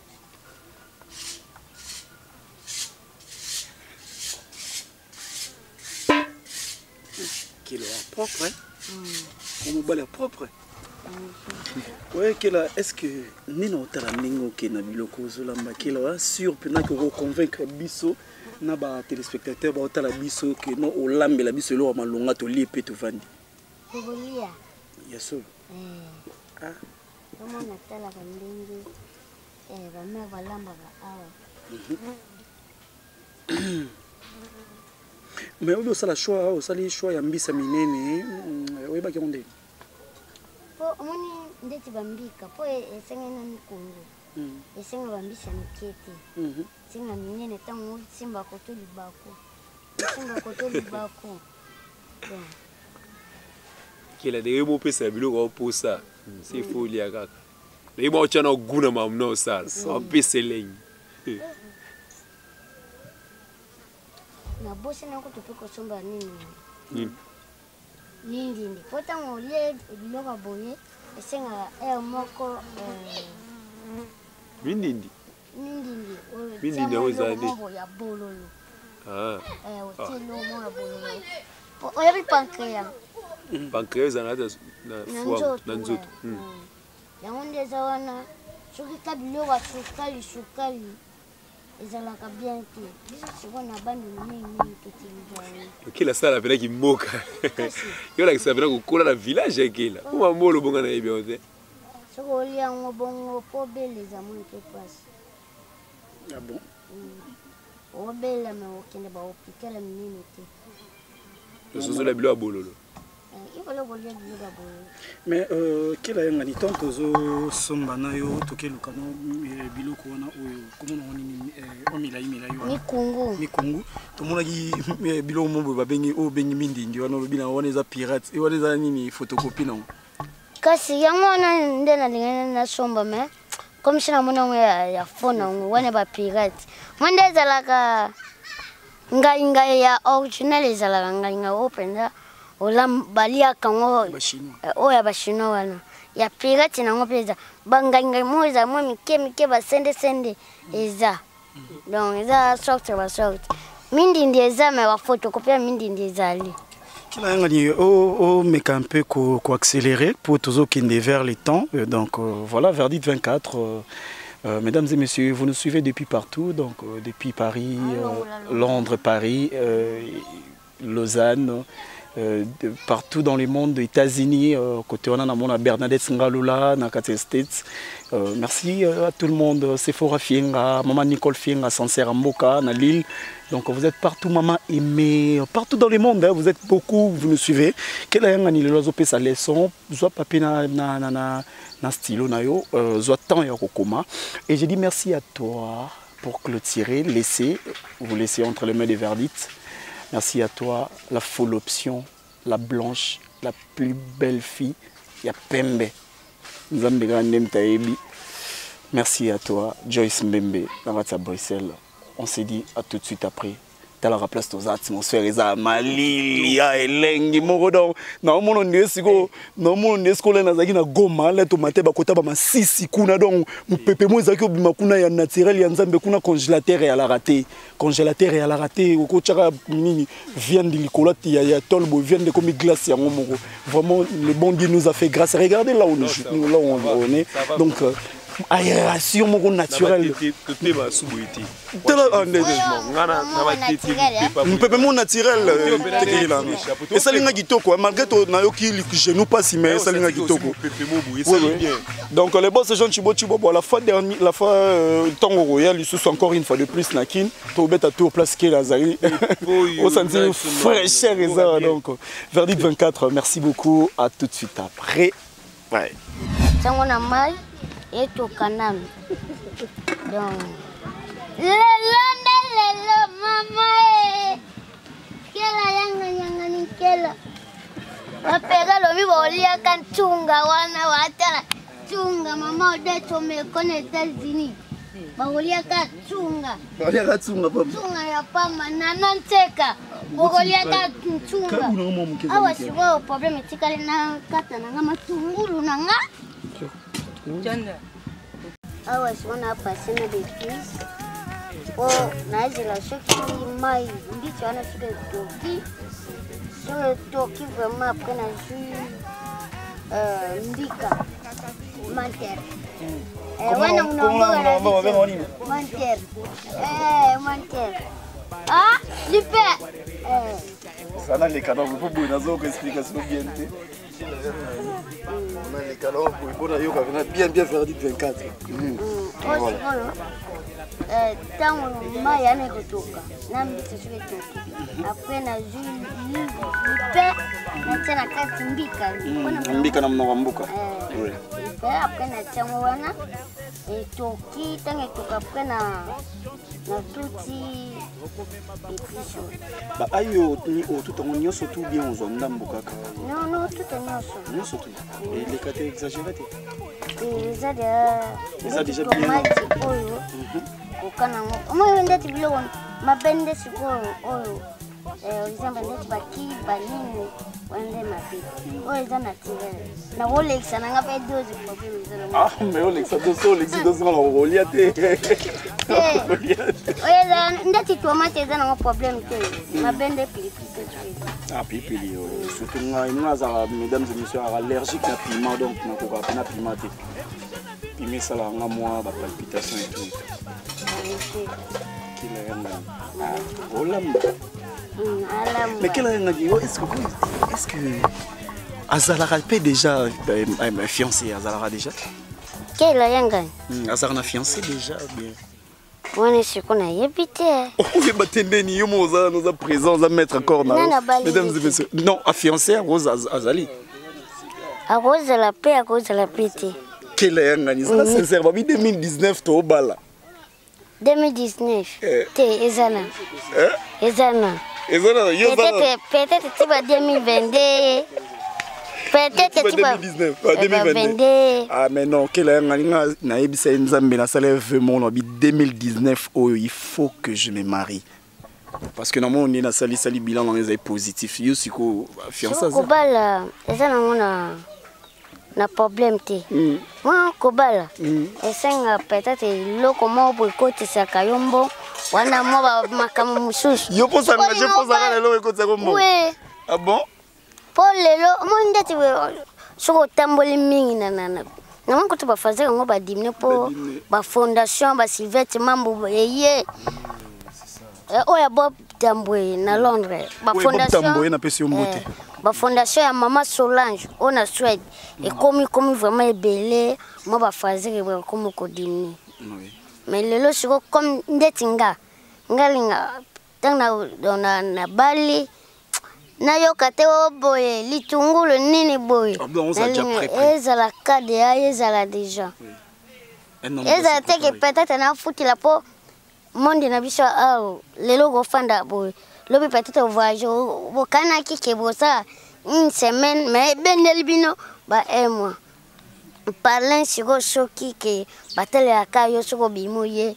Qu'il est propre, hein? Mm. On est propre. Mm. Ouais, est-ce que Nino Talamingo qui n'a biloko zolamba qui est sûr pendant que vous convaincre biso na ba téléspectateurs ba otala biso que non o lambe la biso lo malonga to lipe to vandi. Kobolia. Yeso. Eh. Ah. Comment on tala ba ndenge eh ba mère ba lamba ba awa. Mhm. Mais on a le choix, on a le choix, il y a un bis à minene, oui, bah qui on dit. Pour moi, ndeti bambika, pour essayer na Congo, essayer bambisha mikete, singa minene tango simba koto libako, simba koto libako. Qu'il a des mots pour ça, bilo pour ça, c'est faux lié à kaka. Les mots tu as un goût na mamno ça, on peut se ligne. Na bosi na ko topiko somba nini nini nini ndi pota ngolie biloka boye esenga e moko eh nini ndi nini ndi nini ndi oza ndi ya bololo ah eh otilo mo ya bololo o ya bi pancreas pancreas na na foie na nzoto ya ngonde za wana soki ka biloka sukali sukali ezalaka bien te biso sikona bandi mingi totinga kila sala vela ki moka yola ki sabela kokola na village akela uma molo bonga na ebio te soko lia ngo bongo po beleza mo ke passe ah bon o bela me o kende ba hôpital mingi te so so la bilo abololo mais euh quel a un temps tozo somba na yo to kelu kano biloko wana oyo comment on ni o milai milai yo ni Congo ni Congo to mona ki biloko mo ba bengi o bengi mindi ndi wana lobina wana za pirates e wana za nini photocopie non kasi yango wana ndena lingana na somba me comme si na mona ya ya phone ngo wana ba pirates mwende zalaka ngai ngai ya original zalaka ngai ngai openda olam balia kango o ya bashino wana ya pirate na ngopeza banganga moza mo mike mike ba sende sende eza donc eza sorte ba sorte mindi ndi eza me wa photocopie mindi ndi ezali kila ngani o o meka un peu ko ko accélérer pour toujours kinde vers les temps donc euh, voilà Verdict vingt-quatre euh, Euh, mesdames et messieurs, vous nous suivez depuis partout, donc euh, depuis Paris, euh, Londres, Paris, euh, Lausanne, euh, de, partout dans le monde, des États-Unis, euh, côté on a mon Bernadette Ngalula, Nakate States. Euh, merci euh, à tout le monde, Sephora Fienga, Maman Nicole Fienga, Sancerre Mboka, na Lille. Donc vous êtes partout, maman aimée, partout dans le monde, hein, vous êtes beaucoup, vous nous suivez. Quel est un loiseau sa leçon, soit papier na na na na na stylo na yo, soit temps ya kokoma. Et j'ai dit merci à toi pour clôturer, laisser, vous laisser entre les mains des verdicts. Merci à toi, la folle option, la blanche, la plus belle fille, ya Pembe. Nzambe grandem taebi. Merci à toi, Joyce Mbembe, dans Bruxelles. On s'est dit à tout de suite après. T'as la place aux atmosphères, les amali, ya elengi, morodon. Non, mon nesiko, non, mon nesiko, les nazaki na goma, les tomates, bakota, ba ma sisi, kuna donc, mon pépé, moi, zaki, bimakuna, ya naturel, ya nzambe, kuna congélateur et à la raté. Congélateur et à la raté, au kochara, mini, viande de licolat, ya ya tolbo, viande de comme glace, ya moro. Vraiment, le bon Dieu nous a fait grâce. Regardez là où nous, là où on est. Donc, aération mon naturel. Pepe mon naturel. Et ça linga kitoko malgré to na yo ki genou pas si mais ça linga kitoko. Donc les boss Jean Chibo Chibo la fois dernière la fois Tango Royal ils sont encore une fois de plus nakin to beta tour place qui la zali. Au senti fraîcheur et ça donc Verdict vingt-quatre merci beaucoup à tout de suite après. Ouais. Tango na mai et au canal. Donc, le lendemain, le maman, qui Kela yanga yanga ni kela. Wapega lomi bolia kan chunga wana watala. Chunga mama odeto me kone États-Unis. Bolia kan chunga. Bolia kan chunga papa. Chunga ya pama nananteka. Bolia kan chunga. Awa siwo problem tikale na kata na ngama tungulu na nga. Janda. Awa siwo na pasena de fils. Oh, naje la choki mai. Ndicho ana suke toki. Suke toki vraiment après na jus euh mbika. Manter. Eh, wana unaongoza na manter. Eh, manter. Ah, super. Eh. Sana les canaux, vous pouvez nous donner une explication bien. On a les canaux, vous pouvez nous donner bien bien faire du vingt-quatre. Voilà. Eh, tangu mai yana kutoka. Na mbisi suke toki. Après na jus lipe na tena kati mbika. Mbika na mnoga mbuka. Eh. Après na chango wana et toki tangi toka après na na tuti episo. Ba ayo ni o tout on nyoso tout bien on zone ndambuka ka. Non non tout est nyoso. Nyoso tout. Et les caté exagéré. Et ça de ça déjà bien. Oyo. Okana ngo. Moi ndeti bilo ma bende sikoyo oyo. Eh exemple ndeti baki banini wende mapi. Oyo za naturel. Na Rolex na nga pe doze problème zelo. Ah mais Rolex ça doze Rolex doze na Rolex te. Oyo za ndeti tomate za na problème te. Ma bende pilipili te. Ah pilipili surtout nga ina za mesdames et messieurs allergiques à piment donc na ko ka na piment te. Piment ça la nga moi ba palpitation et tout. Qui l'a rendu. Ah, Olamba. Mais quelle est-ce que est-ce que Azalara peut déjà euh, fiancé Azalara déjà? Quelle yanga? Azalara fiancé déjà bien. On est sûr qu'on a habité. Oh, il va t'aider ni nous nous a présents à mettre encore dans. Mesdames et messieurs, non, à fiancé à Rose Azali. À Rose la paix, à Rose la pété. Quelle yanga? Ça sincèrement, deux mille dix-neuf to bala. deux mille dix-neuf. Te ezana. Eh? Ezana. Peut-être, peut-être tu vas deux mille vingt-deux. Peut-être tu vas deux mille dix-neuf. deux mille vingt-deux. Ah mais non, quel est naïbisa nzambe na sala vraiment deux mille dix-neuf oh il faut que je me marie. Parce que normalement on est na sali sali bilan dans les positifs. Yo siko fiancé. Kobala, ezana mona na problème te. Moi kobala. Esenga peut-être loko mo boycott sa kayombo. Wana mo ba makamu mususu. Yo posa nga je posa nga lelo ekotsa kombo. Oui. Ah bon? Pour lelo mo ndeti we soko tamboli mingi na nana. Na mo kutu ba fazer ngo ba dimne po ba fondation ba Sylvette Mambo yeye. Eh oya Bob Tambwe na Londres. Ba fondation. Bob Tambwe na pesi omote. Ba fondation ya Mama Solange ona Suède. Et comme comme vraiment ebele mo ba fazer ba comme ko dimne. Oui. Mais lelo siko comme ndeti nga ngalinga tanga na na Bali na yokate oboye litungulu nini boye ezala kade ya ezala déjà ezala teke peut-être na futi la po monde na biso au lelo go fanda boye lobi peut-être voyage bo kana kike bosa une semaine mais benel bino ba un mois parlant siko soki ke batele akayo siko bimoye.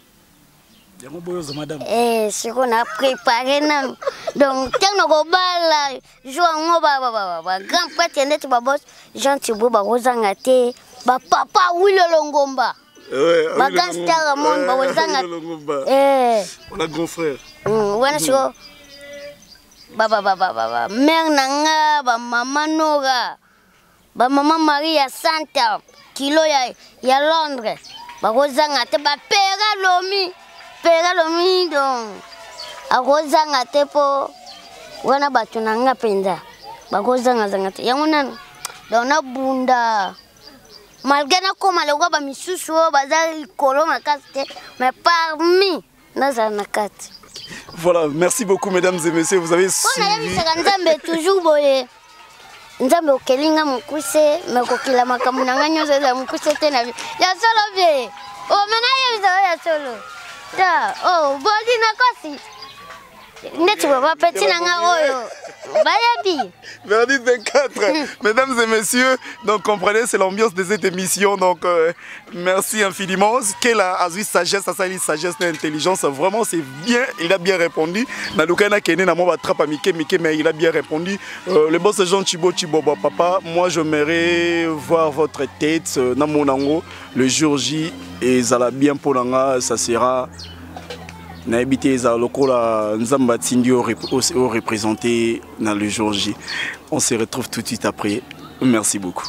Eh, c'est qu'on a préparé non. Donc, quand on va là, joue en ba ba ba ba. Grand père net ba boss, Jean Thibault ba rozangate, ba papa Willo Longomba. Ouais, ba gangster monde ba rozangate. Eh, on a grand frère. Hum, wana siko ba ba ba ba ba. Mère nanga ba mama Nora. Ba mama Maria Santa, kilo ya ya Londres. Ba rozangate ba pera lomi. Pega lo mido. Agoza ngate po wana batu nanga penza. Bagoza ngazangate. Yango nanu. Dona bunda. Malgré na koma le ba misusu bazali kolo makate mais parmi naza nakati. Voilà, merci beaucoup mesdames et messieurs, vous avez suivi. On a vu Nzambe toujours boye. Nzambe okelinga mukuse mekokila makamu nanga nyozo za mukuse tena. Ya solo vie. Oh mena ya solo. Da, oh, body na kosi. Neti baba petit nanga oyo. Bayabi. Verdict vingt-quatre. Mesdames et messieurs, donc comprenez, c'est l'ambiance de cette émission. Donc euh, merci infiniment. Quelle a eu sagesse, ça une sagesse et intelligence. Vraiment, c'est bien. Il a bien répondu. Nadukana Kene na mo trappe Mike Mike, mais il a bien répondu. Euh, le boss Jean Chibo Chibo papa. Moi, j'aimerais voir votre tête euh, na monango le jour J et ça l'a bien pour l'anga. Ça sera. Na habité za lokola nzamba tindi au représenté dans le jour J. On se retrouve tout de suite après. Merci beaucoup.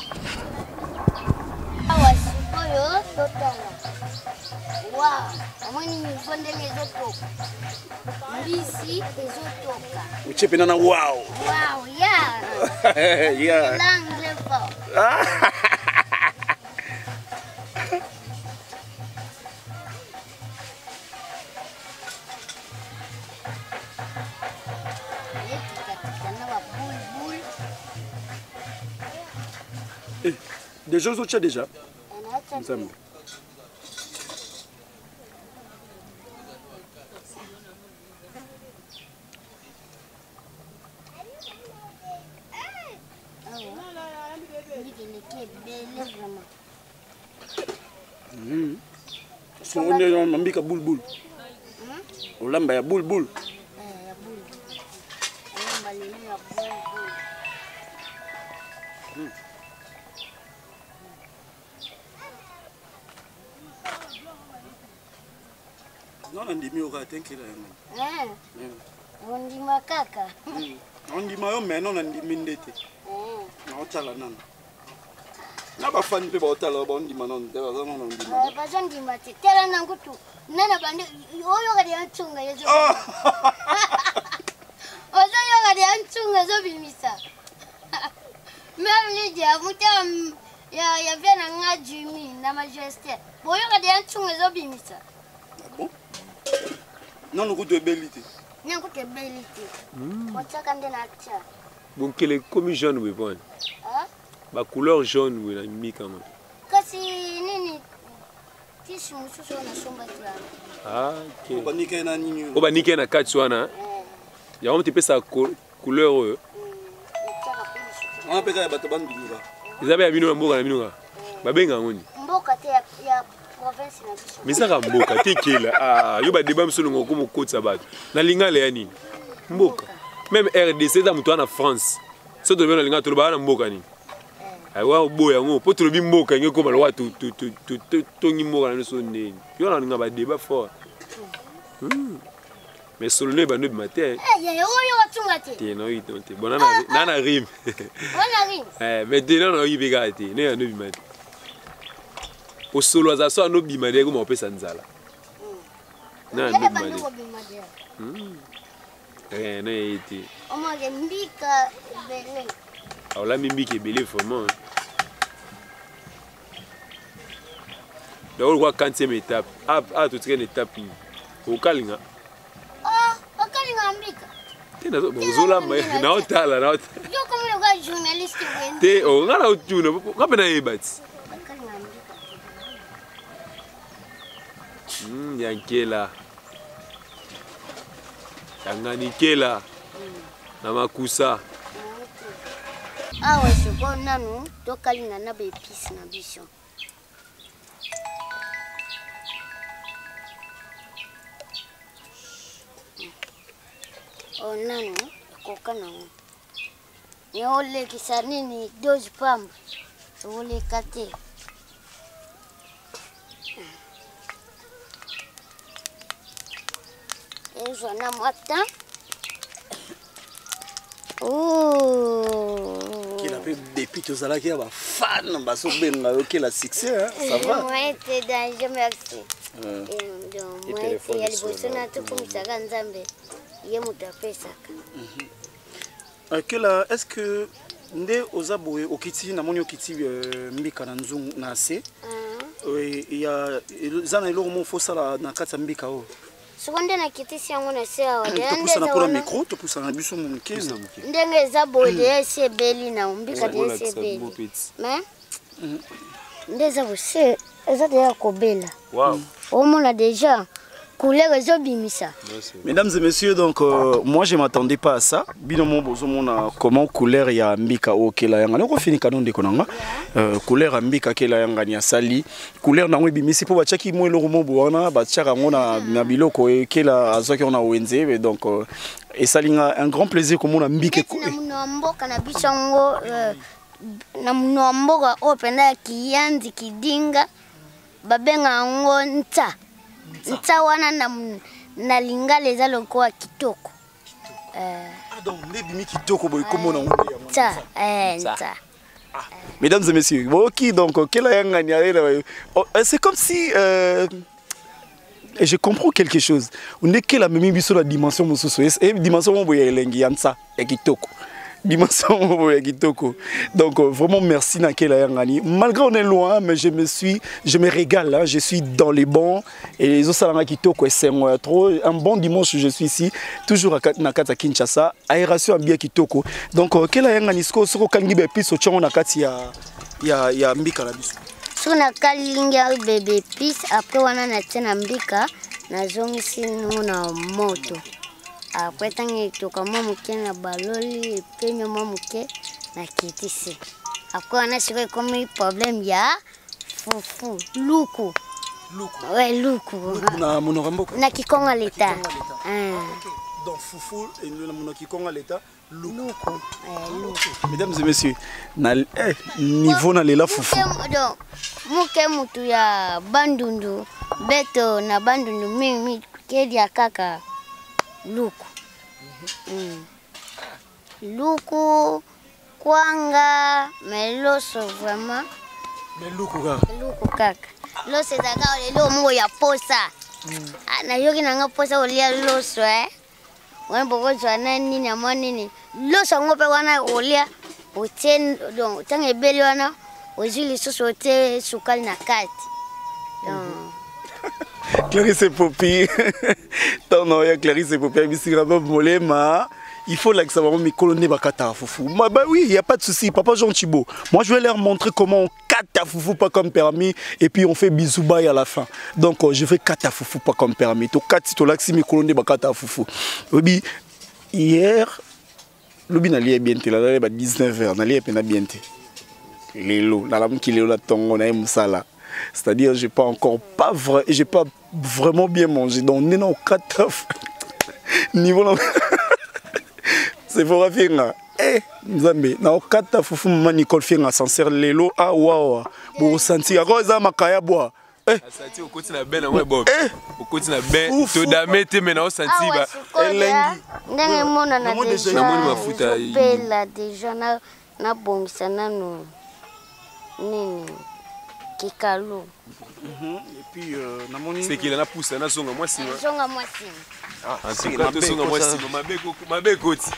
Wow. Wow, yeah. Yeah. Des choses autres déjà. Ensemble. Mm. So on est en mambika boule boule. On lamba ya boule boule. Non, on dit mieux au ratin qu'il a. Ah, on dit ma caca. On dit ma mais non, on dit mindete. On t'a la nana. Na ba fan pe ba otala ba on dit manon, te ba non on dit. Ah, ba on dit ma te. Tela nangutu. Nana bande oyo ga de antunga yezo. Ozo yo ga de antunga zo bimisa. Même les dia mutam ya ya vena ngajimi na majesté. Boyo ga de antunga zo bimisa. Bon. Non, le goût de bellité. Non, le goût de bellité. On t'a quand même acheté. Bon, quelle est comme jaune, oui, bon. Hein? Ma couleur jaune, oui, la mis quand même. Parce que nini, tu suis mon chouchou na somba tu ah, ok. On va niquer na nini. On va niquer na katsuana. Il y a un petit peu sa couleur. On a payé à Bataban du Noura. Ils avaient abîmé un mboka na minuga. Babenga ngoni. Mboka te ya. Mais ça va mboka tekela ah yo ba débat msolo ngoko mo kotsa bato na linga le yani mboka même R D C da muto na France so to bena linga to ba na mboka ni ai wa boya ngo po to bi mboka ngeko ba wa to to to to ngi mboka na so ndeni yo na linga ba débat fort mais solo ne ba no bi matin eh ya yo yo watunga te te no ito te bona na na na rime bona rime eh mais de non no yibiga te ne ya no bi matin au solo à ça no bimade ko mo pesa nzala na no bimade hmm eh na iti o mo ge mbika bele au la mbika bele vraiment donc quoi quantième étape à à toute une étape au kalinga ah au kalinga mbika tena zo zola na otala na yo comme le gars journaliste te o ngala utuna ngabe na ebati Hmm, yankela. Yanganikela. Na makusa. Awa soko nanu tokalinga na ba épices na biso. O nanu koka nango. Ni ole kisanini dozi pamba. Ole kate. Et j'en ai matin. Oh. Qui a fait des pitos à la qui a fan, bah so ben là ok la succès hein, ça va. Moi t'es dans je merci. Et donc moi il y a le bosona tout comme ça ganzambe. Yé mutape saka. Quelle est-ce que ndé ozaboé okiti na moni okiti mbika na nzungu na se. Oui, il y a zana ilo mo fosala na kati mbika o. Seconde na kiti siango na se awa. Tu pousses na pour micro, tu pousses na biso mon kezi. Ndenge za bode se beli na mbika de se beli. Mais ndeza bose eza de ko bela. Wow. O mona déjà couleur ezobimisa. Mesdames et messieurs, donc euh, moi je m'attendais pas à ça. Binomo bozomona comment couleur ya mbika okela yanga. Noko fini kanon de konanga. Euh couleur mbika kela yanga ni asali. Couleur na ngwebimisi po bachaki mo eloko mo bona bachaka ngona na biloko kela azoki ona wenze donc euh, et ça linga un grand plaisir comme on a mbike ko. Na mboka na bisongo na mnomboka openda kiyanzi kidinga babenga ngo nta. Nta wana na na lingala eza lokoa kitoko. Euh ah donc nebimi kitoko boy comme on a nta eh nta. Mesdames et messieurs, ok donc quelle yanga ni c'est comme si euh, et je comprends quelque chose. On est que la même biso la dimension mosusu et dimension mo boye elengi yansa e kitoko. Dimension mo boye kitoko. Donc euh, vraiment merci na kela yangani. Malgré on est loin mais je me suis je me régale hein, je suis dans les bons et les autres salanga kitoko c'est moi trop un bon dimanche je suis ici toujours à na kata Kinshasa aération bien kitoko. Donc euh, kela yangani sko soko kangi be piso tchongo na kati ya ya ya mbika la biso. Suna kalinga bébé pis après wana na tena mbika na zongisi na moto. Après tangi toka mamuke na baloli penyo mamuke na kitisi. Après wana siko comme problème ya fufu luku. Luku. Ouais luku. Na monorambo. Na kikonga leta. Ah. Donc fufu et na monokikonga leta. Luku. Eh luku. Mesdames et messieurs, na eh, niveau na lela fufu. Donc muke mutu ya bandundu beto na bandundu mimi kedi ya kaka luku. Mm. Luku kwanga meloso vraiment. Mais luku kaka. Luku kaka. Loso zaka lelo mo ya posa. Mm. Na yoki nanga posa olia loso eh. Wana boko zwana nini amwa nini. Loso ngope wana olia oten donc tange beli wana ozili soso te sukali na kati. Donc Clarisse Popi, non non, il y a Clarisse Popi, il faut là que ça va me colonner bakata foufou. Bah oui, il y a pas de souci, papa Jean Thibault. Moi je vais leur montrer comment on kata foufou pas comme permis et puis on fait bisou bye à la fin. Donc je fais kata foufou pas comme permis. To kat to là que si me colonner bakata foufou. Oui, hier le bin allait bien te là à dix-neuf heures, n'allait pas bien te. Lelo, la lame qui lelo la tongo na musala. C'est-à-dire j'ai pas encore pas vrai, j'ai pas vraiment bien mangé. Donc non quatre niveau là. C'est pour faire eh Nzambe na okata fufu mama Nicole Fienga sincère lelo ah wawa bo sentir ko za makaya bois eh asati okoti na ben na we bob okoti na ben to damete mena o senti ba elengi ndenge mona na déjà na moni mafuta bela déjà na na bongisa nanu nini kikalo et puis euh, na moni c'est qu'il a poussé na zonga moi si zonga moi si ah c'est que to zonga moi si mabeko mabeko ti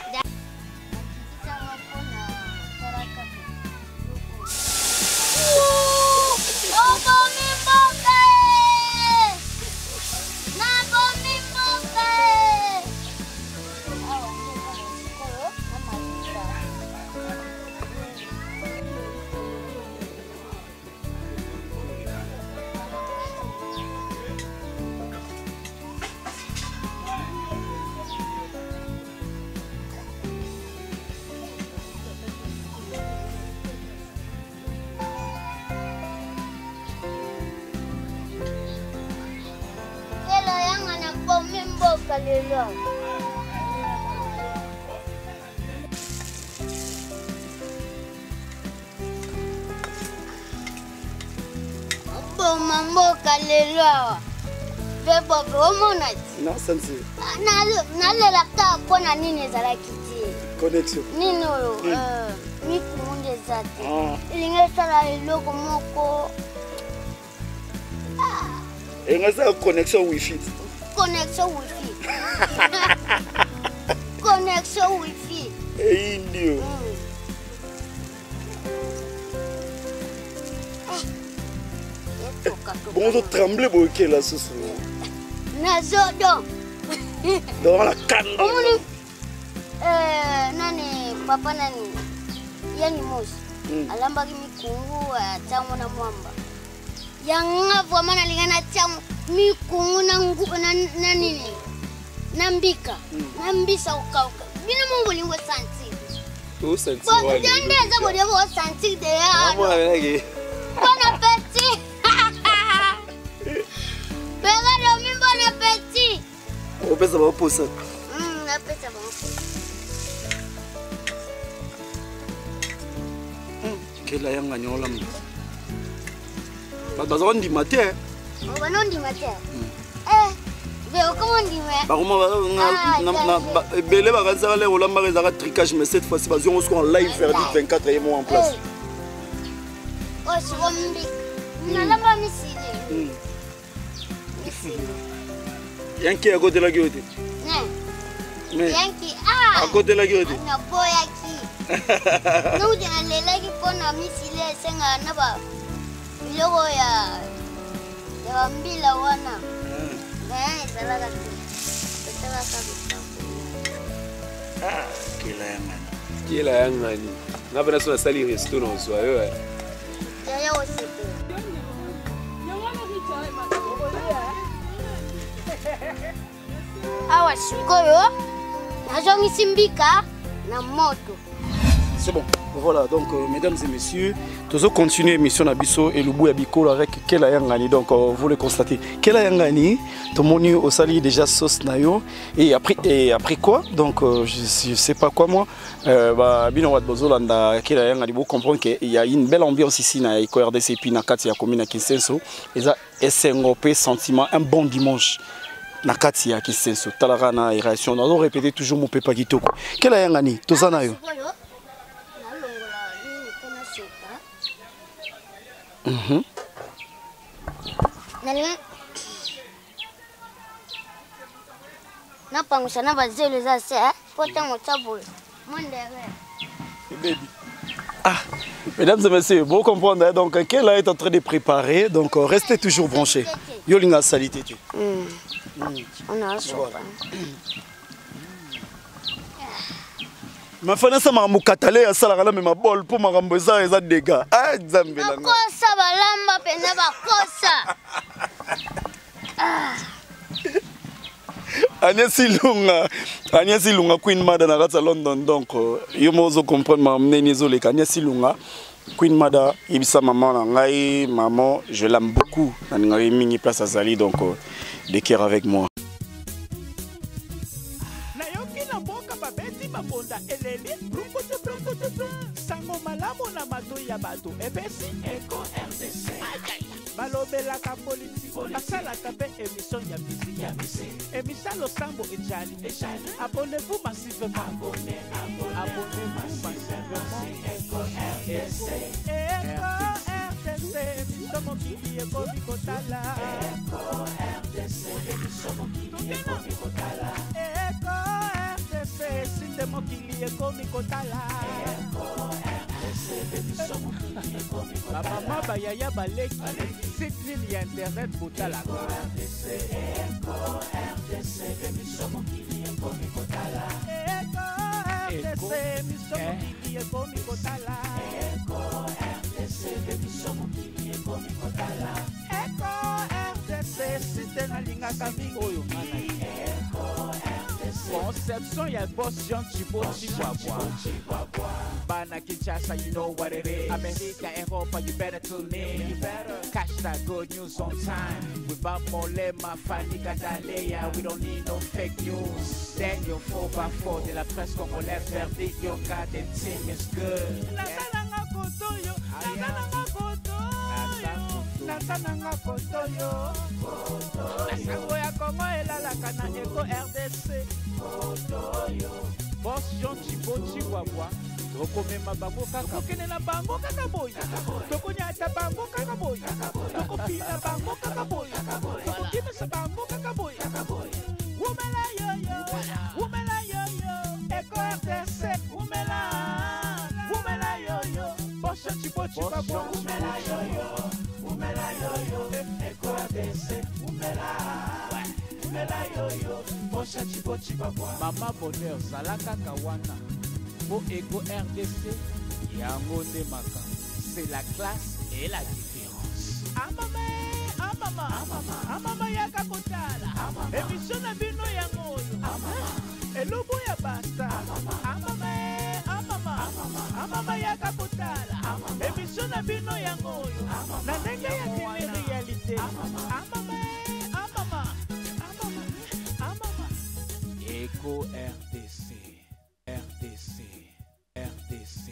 Bon maman kalelo bebo bomona non sensi na na lela ta kona nini za la kiti connexion nini euh mi kumunde zati linga sala loko moko et ngasa connexion wifi connexion wifi connexion wifi et indio bon je tremble beaucoup là ce soir nazodo dans la canne euh nani papa nani yani mosi alamba kimi kungu atamu na mwamba yanga vraiment nalingana tamu mikungu na ngu na na nini na mbika na mbisa ukauka bino mungu lingo santi to santi bon jende za bodi bo santi de ya bon avec bon appétit pega lo mi bon appétit o pesa ba posa mm na pesa ba kela yanga nyola mbi ba bazo ndi matin o ba non di matin eh veo comment on dit mais ba comment ba belé ba kanza le olamba ka za tricage mais cette fois-ci ba zongo en live vers vingt-quatre et moi en place oh c'est bombi na la ba misile yanki à côté la gueule mais yanki ah à côté la gueule na boya ki nous de la lagi pona misile senga na ba logo ya ya mbila wana eh salaga salaga ah kila yanga kila yanga ni na bana so sali resto no so yo ya ya osipe awa sikoyo nazongi simbika na moto. C'est bon. Voilà, donc euh, mesdames et messieurs, nous allons continuer l'émission Nabiso et le bout Abiko avec Kela Yangani. Donc euh, vous le constatez. Kela Yangani, tout le monde au sali déjà sauce nayo. Et après, et après quoi? Donc euh, je ne sais pas quoi moi. Euh, bah, bien on va Bozolanda Kela Yangani. Vous comprenez qu'il y a une belle ambiance ici na I K R D C puis na Katia commune à Kinsenso. Et ça, S N O P sentiment un bon dimanche. Na Katia Kinsenso. Talarana et réaction. On doit répéter toujours mon papa Kitoko. Kela Yangani, tout ça nayo. Mhm. Nani na pangusha na bazelo za se pota motabolo mondere baby. Ah, mesdames et messieurs, vous comprenez donc qu'elle est en train de préparer, donc restez toujours branchés. Yolinga salité tu. On a sopa. Ma fana sa makambo katale ya sala kala me ma bol pour makambo za eza dégâts. Ah nzambe la. Ko sa balamba pena ba kosa. Agnès Ilunga, Agnès Ilunga Queen Mada na kata London donc yo mozo comprendre ma mneni zole Agnès Ilunga Queen Mada ibisa maman na ngai maman je l'aime beaucoup na ngai mingi place azali donc de cœur avec moi. Maponda eleli brunkote brunkote brun sango malamu na mato ya bato epesi Eco R D C balobelaka politiki basalaka mpe émission ya musique ya musique émission losambo ejali ejali abonnez-vous massivement abonnez abonnez massivement Eco R D C Eco R D C émission mokili ekomi kotala Eco R D C émission mokili ekomi kotala Eco R D C site mokili ekomi kotala Eco R D C émission mokili ekomi kotala bamama bayaya baleki site nini ya internet botala Eco R D C Eco R D C émission mokili ekomi kotala Eco R D C émission mokili ekomi kotala Eco R D C émission mokili ekomi kotala Eco R D C site nalingaka mingi oyo mana Eco R D C conception ya boss Jean Chibo Chihuahua Bana Kinshasa, you know what it is. America, Europa, you better tune in. You better catch that good news on time. Without Molema, Fanny Gadalea, we don't need no fake news. Daniel four by four de la presse congolaise, verdict, your goddamn team is good. Natananga kotoyo, natananga kotoyo, natananga kotoyo, nasango ya Kongo elalaka na Eco R D C. Boss Jean Chibo Chihuahua. Tokomema bango kaka kenela bango kaka boy tokonyata bango kaka boy tokopina bango kaka boy tokimesa bango kaka boy umela yo yo umela yo yo Eco R D C umela umela yo yo Boss Chibo Chihuahua umela yo yo umela yo yo Eco R D C umela umela yo yo Boss Chibo Chihuahua Mama Bonheur zalaka kawana Pour Eco R D C, Yango de Maka, c'est la classe et la différence. Amame, amame. amama amama yaka kotala émission na bino ya ngoyo elubu ya basta amama amama amama yaka kotala émission na bino ya ngoyo na ndenge ya télé-réalité amama amama amama amama Eco R D C R D C R D C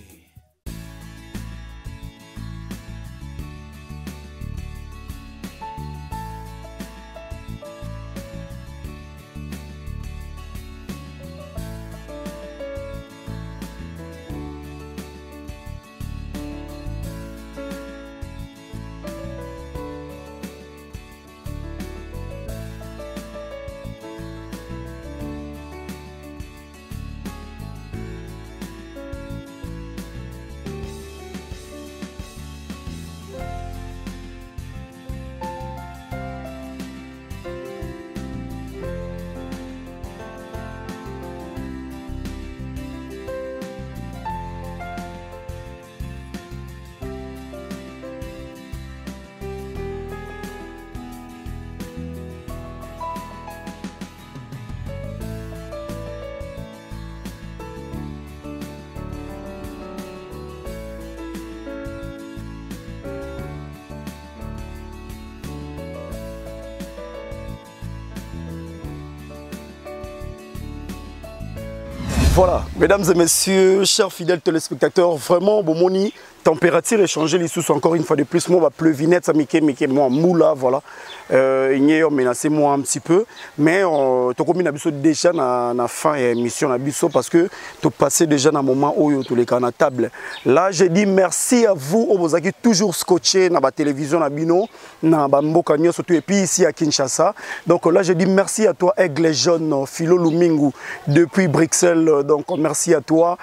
Voilà, mesdames et messieurs, chers fidèles téléspectateurs, vraiment, bon moni, température échangée, les sous encore une fois de plus, moi, va pleuvinette, ça mike, mike, moi, moula, voilà. Euh, il y a menacé moi un petit peu, mais tu comme une déjà na na fin et émission na biso parce que tu passé déjà dans moment où tous les cas na table. Là, j'ai dit merci à vous, au vous avez toujours scotché na ba télévision na bino, na ba mboka nyo surtout et puis ici à Kinshasa. Donc là, j'ai dit merci à toi, Aigle Jaune, Philo Lumingu depuis Bruxelles. Donc merci à toi,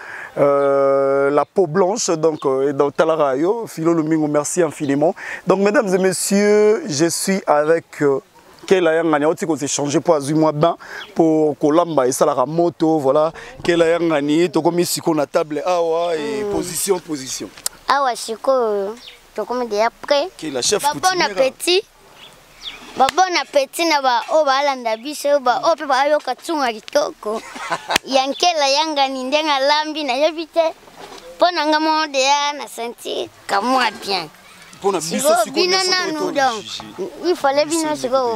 euh, la peau blanche, donc euh, dans Talarayo, Philo Lumingu, merci infiniment. Donc mesdames et messieurs, je suis avec quel a ngani oti ko s'échanger pour azui-moi ben pour kolamba et ça la moto voilà quel a ngani to komi siko na table awa et position position awa siko to komi de après que la chef coutumière bon appétit ba bon appétit na ba o ba landa biso ba o pe ba yo katsunga kitoko yankela yanga ni ndenga lambi na yebite pona ngamo de ya na senti kamwa bien. Pour il fallait bien se go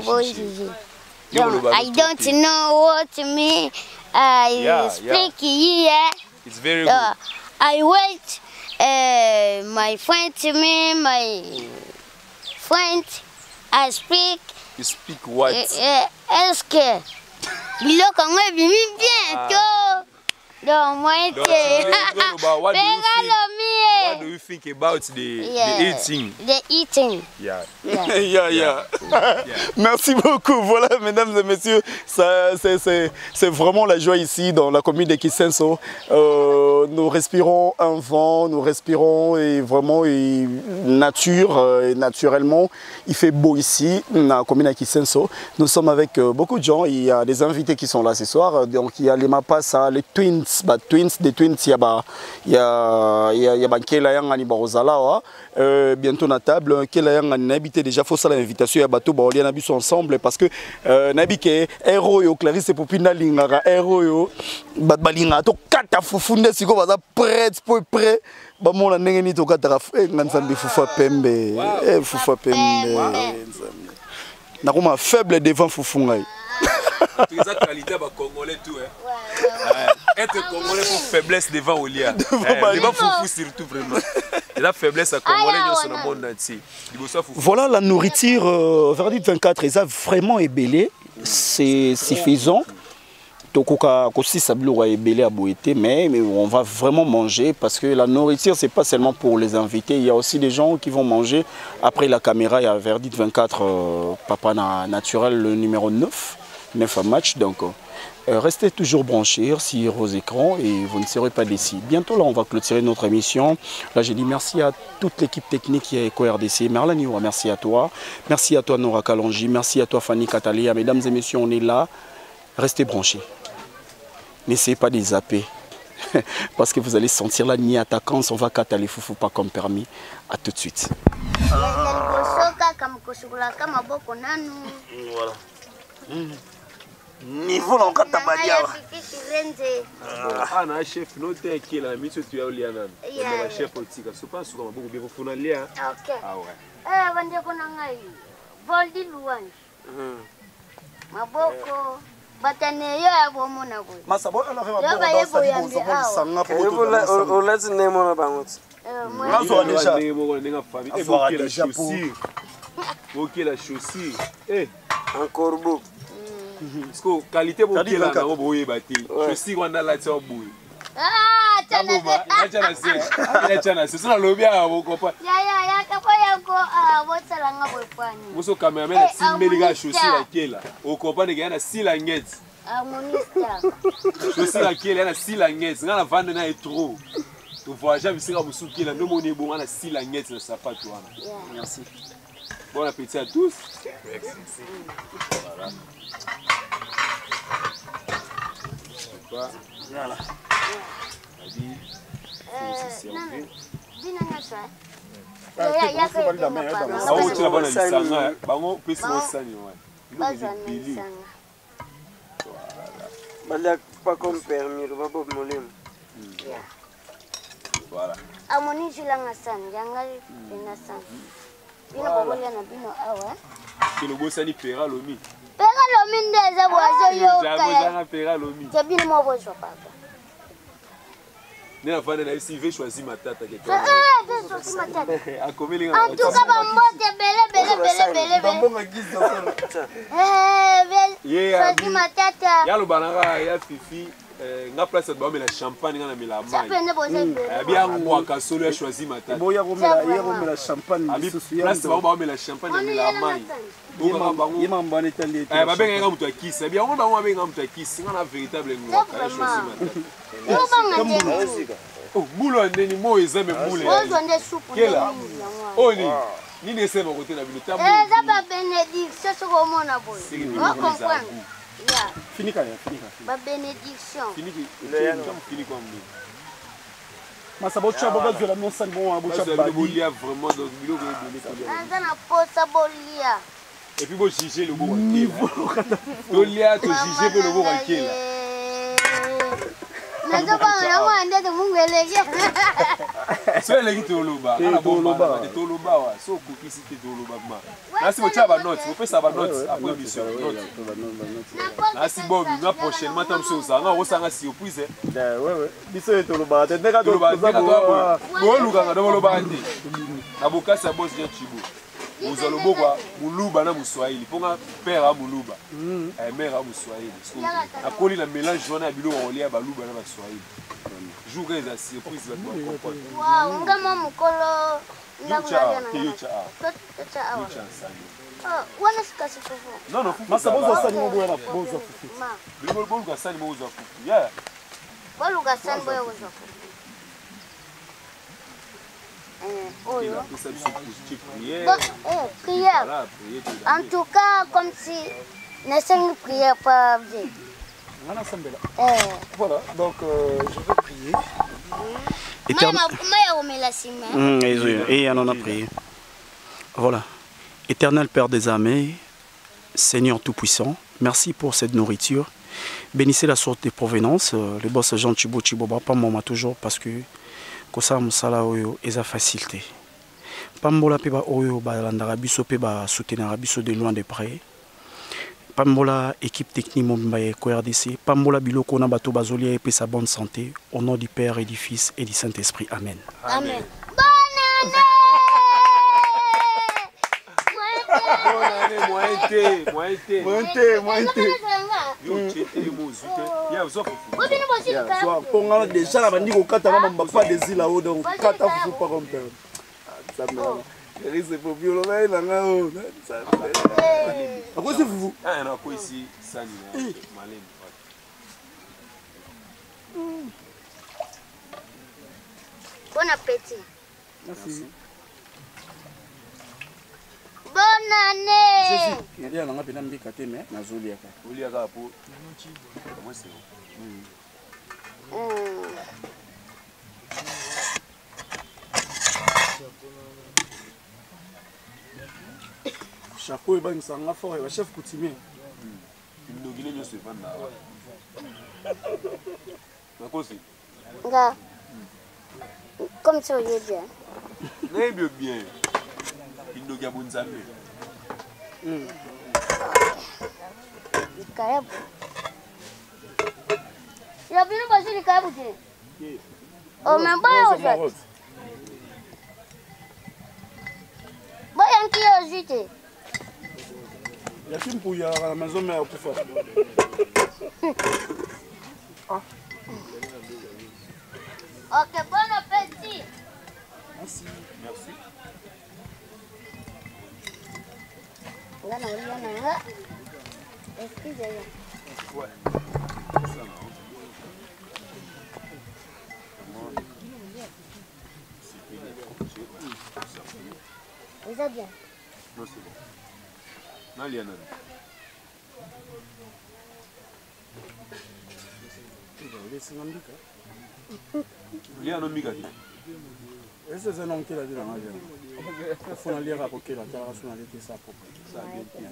I don't know what to me I yeah, speak yeah. here. It's very uh, good. I wait uh, my friend to me my friend I speak. You speak what? Est-ce que bilo quand même bien toi donc moi c'est what do you think about the, yeah. the eating? The eating. Yeah. Yeah, yeah. yeah. yeah. Merci beaucoup. Voilà, mesdames et messieurs, c'est vraiment la joie ici dans la commune de Kisenso. Euh, nous respirons un vent, nous respirons et vraiment et nature, et naturellement. Il fait beau ici, dans la commune de Kisenso. Nous sommes avec euh, beaucoup de gens. Il y a des invités qui sont là ce soir. Donc il y a les Mapasa, les Twins, bah, Twins, des Twins, il y a bah, il y a il y a, il y a bah, Euh, bientôt na table quel est un habité déjà faut ça l'invitation à bateau ba on a ensemble parce que euh, nabike héros yo Clarisse popina lingara héros yo bat balinga to kata fufunde siko baza prêt pour prêt ba mona ndenge ni to kata nganzambi fufa pembe eh fufa pembe na kuma faible devant fufunga tu as qualité ba congolais tout hein être congolais pour faiblesse devant Olia devant fufu surtout vraiment. Et la faiblesse à Congolais dans le monde entier. Voilà la nourriture, euh, verdict vingt-quatre, ils ont vraiment ébélé, c'est suffisant. Tokoka aussi sabloura ébélé à Boété, mais, mais on va vraiment manger parce que la nourriture c'est pas seulement pour les invités, il y a aussi des gens qui vont manger. Après la caméra, il y a verdict vingt-quatre, euh, papa naturel le numéro neuf, neuf à match donc. Euh, restez toujours branchés sur vos écrans et vous ne serez pas déçus. Bientôt là on va clôturer notre émission. Là j'ai dit merci à toute l'équipe technique qui est Eco R D C. Merlin Niwa, merci à toi. Merci à toi Nora Kalonji. Merci à toi Fanny Katalia. Mesdames et messieurs, on est là. Restez branchés. N'essayez pas de zapper. Parce que vous allez sentir la ni attaquance. On va cataler foufou pas comme permis. A tout de suite. kaka mukosukula kama boko nanu. Voilà. Niveau na kata badia. Ah na chef no te qui la mission tu as liana. Na chef politique so pas sur beaucoup bien faut na lia. OK. Ah ouais. Eh bande ko na ngai. Voldi luwan. Mhm. Maboko batane yo abo mona ko. Masabo ala fe maboko da sa sanga po. O let's name on bangot. Ngazo déjà. Nemo ninga famille évoquer la chaussure. Évoquer la chaussure. Eh, encore beau. Parce que qualité pour qui là na boye bati. Chaussure on a la tio boye. Ah, tana. Ah, tana c'est. Il tana c'est ça lobia abo ko pa. Ya ya ya ka ko ya ko ah botsa nga boy pani. Muso cameraman na simbeliga chaussure akela. O ko pa ne na sila ngeti. Ah monista. Chaussure akela na sila ngeti. Ngana vendre na est trop. Tu vois jamais si vous soukela no moni bon na sila ngeti na sapato wana. Merci. Bon appétit à tous. Voilà. Voilà. Voilà. Amoni julanga san, yanga bina san. Bino bobolia na bino awa. Kilo bosani pera lomi. Pera lomi ndeza boazo yo kaya. Jamozanga pera lomi. Ke bino mo bozo papa. Ne afane na ici veut choisir ma tata que toi. Eh, veut choisir ma tata. A combien en tout cas ba mbote bele bele bele bele. Bambonga gizo sana. Eh, veut choisir ma tata. Ya lo banara ya fifi. Nga place de boire la champagne nga na mila mai. Champagne boze. Bien ngwa ka solo ya choisi ma tata. Boya romela ya romela champagne. Place de boire la champagne na mila mai. Yema bango. Yema mbane tali. Eh ba benga nga mutu akisa. Bien on ba ngwa benga mutu akisa. Nga na véritable ngwa ka choisi ma tata. Yo banga ndeni. Oh, boulot ndeni mo ezame boule. Ozo nde soupe. Kela. Oni. Ni ne sema côté na biluta. Eh za ba bénédiction soko mona boy. On comprend. Yeah. Fini quand même, fini quand même. Bénédiction. Fini qui le fini comme lui. Ma sabocha baba de la montagne bon à bocha baba. Bolia vraiment dans bilo ko donner ça. Ça na posa bolia. Et puis bo juger le beau niveau. Bolia to juger le beau rakela. Nazo ba na wande de mungwelege. So eleki to loba. Ana bo loba. To loba wa. So ko kisi te to loba ma. Nasi mo chaba note, mo pesa ba note après mission note. Nasi bobi na prochainement tam so ça. Nga osanga surprise. Ouais ouais. Biso to loba. Te ndeka to loba. Bo luka nga do loba ndi. Na bokasa boss je chibo. Muzalo bokwa muluba na muswahili. Ponga père a muluba. Eh mère a muswahili. Akoli na mélange wana bilo olia baluba na baswahili. Jour les surprise va comprendre. Wow, ngama mukolo. Yucha, yucha. Yucha awa. Oh, wana sikasi fufu. Non non, fufu. Masa bozo sani mo boya na bozo fufu. Bilo bolu ga sani mo bozo fufu. Yeah. Bolu ga sani boya bozo fufu. Eh, oyo. Eh, prière. En tout cas, comme si ne cinq prières pas bien. Voilà, donc euh, je vais prier. Et on en a prié. Voilà. Éternel Père des armées, Seigneur Tout-Puissant, merci pour cette nourriture. Bénissez la sorte de provenance. Le boss Jean Chibo Chibo, pas moi toujours parce que ça musala oyo eza facilité. Pambola pe ba oyo ba landara biso pe ba soutenir biso de loin de près. Pambola équipe technique Mobimba et R D C. Pambola biloko na bato bazolia et sa bonne santé. Au nom du Père et du Fils et du Saint-Esprit. Amen. Amen. Bonne année, moi été, moi été. Moi été, moi été. Yo chete mo zute. Ya zo fufu. So ponga déjà la bandi ko kata na mamba pas des îles là-haut donc kata fufu pas comme ça. Ça me risque pour violo là là ngao. À quoi c'est fufu? Ah na ko ici sani na malem. Bon appétit. Merci. Bonne année. Jésus, il y a un peu de kate mais na zolia ka. Olia ka po. Comment c'est? chapeau et ça en a fort et chef coutumier. Il nous guide mieux ce vent là. Ma cause. Nga. Comme ça, il est bien. N'est bien bien. Il nous guide bon zame. Hmm. Il carab. Il a bien passé le carab. Oh, mais bon, ça. Bon, il y a un qui a ajouté. Il y a une pouille à la maison, mais à Koufa. Ah. Ok, bon appétit. Merci. Merci. Là, non, là, non, là. Excusez-moi. Ouais. Vous êtes bien? Non, c'est bon. Non, il y en a. Il y a un homme qui a dit. Est-ce que c'est un homme qui a dit dans la vie? Il faut aller à côté de la terre, il faut aller à ça. Ça a bien été.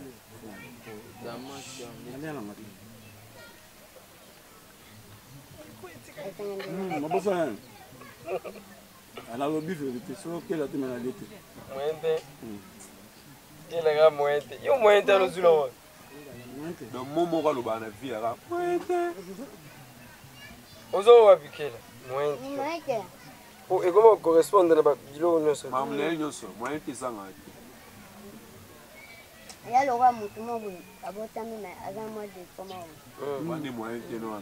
Je ne sais pas. Alors, le bif, c'est sûr qu'il a été malade. Mointe. Il a mointe. Il a mointe à l'eau. Le mot moral au bas de la vie, mointe. Ozo wa bikela. Mointe. Mointe. Oh, et comment correspond à la bilo nyoso? Mamle nyoso, mointe sanga. Il y a le roi Moutoumou, à votre ami, mais à un mois de comment. Moi, je suis mointe, non.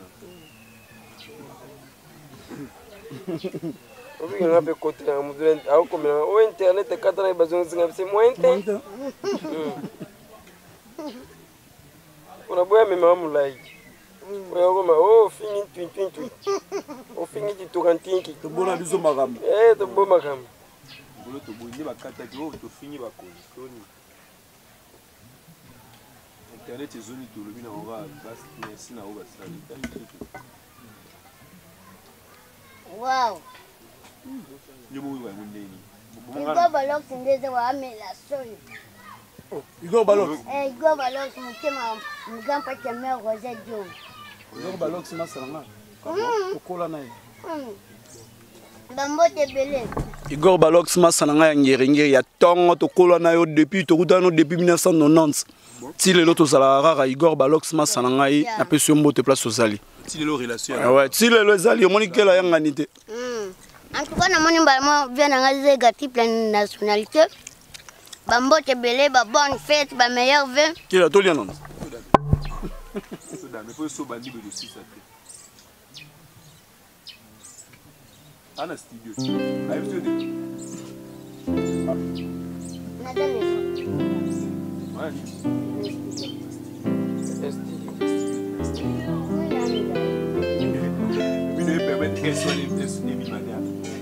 Obi nga pe côté na mudule au comme au internet quatre na besoin singa c'est mointe. Ona boya me mamu like. Oya koma oh fini twin twin twin. O fini ti tokantinki. To bona biso makam. Eh to bo makam. Bolo to bondi bakata ti o to fini bakoni. Toni. Internet ezoni to lobi na ora bas merci na o basali. Wow. Igor Balox ndeze wa amela soni. Oh, Igor Balox. Eh, Igor Balox mukema mugamba cha mère Rosette Diom. Igor Balox masanga. Okola naye. Bambote belé. Igor Balox masanga ya ngeri ya tongo tokola na yo depuis tokutano depuis mille neuf cent quatre-vingt-dix. Si le loto sala rara Igor Balox masanga yi na peso mbote place osali. Si le relation. Ouais, si le zali moni kela ya nganité. En tout cas, nous avons bien un plein de nationalité. Bambote belé, ba bonne fête, ba meilleur vin. Qui est tout lien non? Mais faut so bandi de six ça. Ana studio. Aïe studio. Nadal. Ouais. Vous devez permettre qu'elle soit les milliardaires.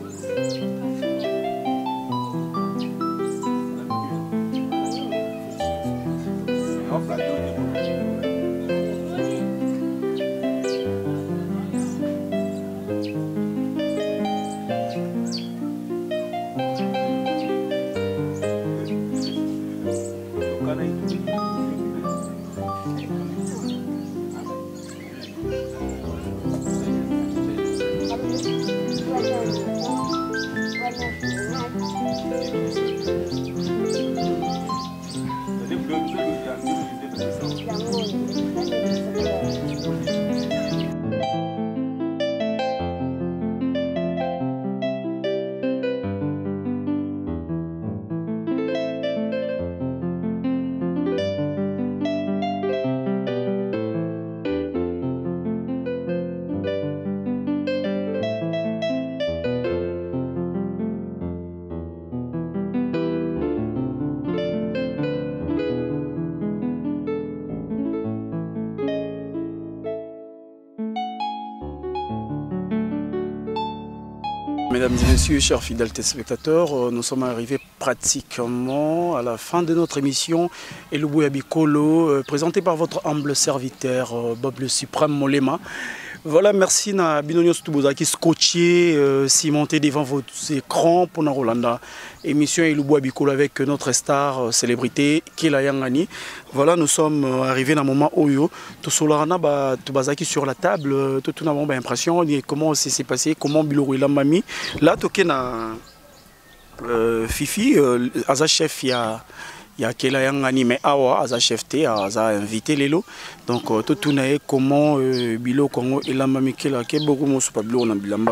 Mesdames et messieurs, chers fidèles téléspectateurs, nous sommes arrivés pratiquement à la fin de notre émission Elubouya Bikolo, présenté par votre humble serviteur Bob le Suprême Molema. Voilà, merci na Binonio Stuboza qui scotché, euh, cimenté devant vos écrans pour na Rolanda. Émission Iluboa Bikolo avec notre star euh, célébrité Kela Yangani. Voilà, nous sommes euh, arrivés dans un moment Oyo. Tout Solarana, bah, tout bazaki sur la table, tout le monde a l'impression de comment c'est passé, comment Biloro il a mami. Là, toké na euh, Fifi, euh, Aza chef, il y a. Il y a Kela Yangani, mais Awa, Aza chef T, Aza invité Lelo. Donc, tout le monde comment Bilo Congo et la Mami Kela, qui est beaucoup moins super Bilo, on a Bilamba.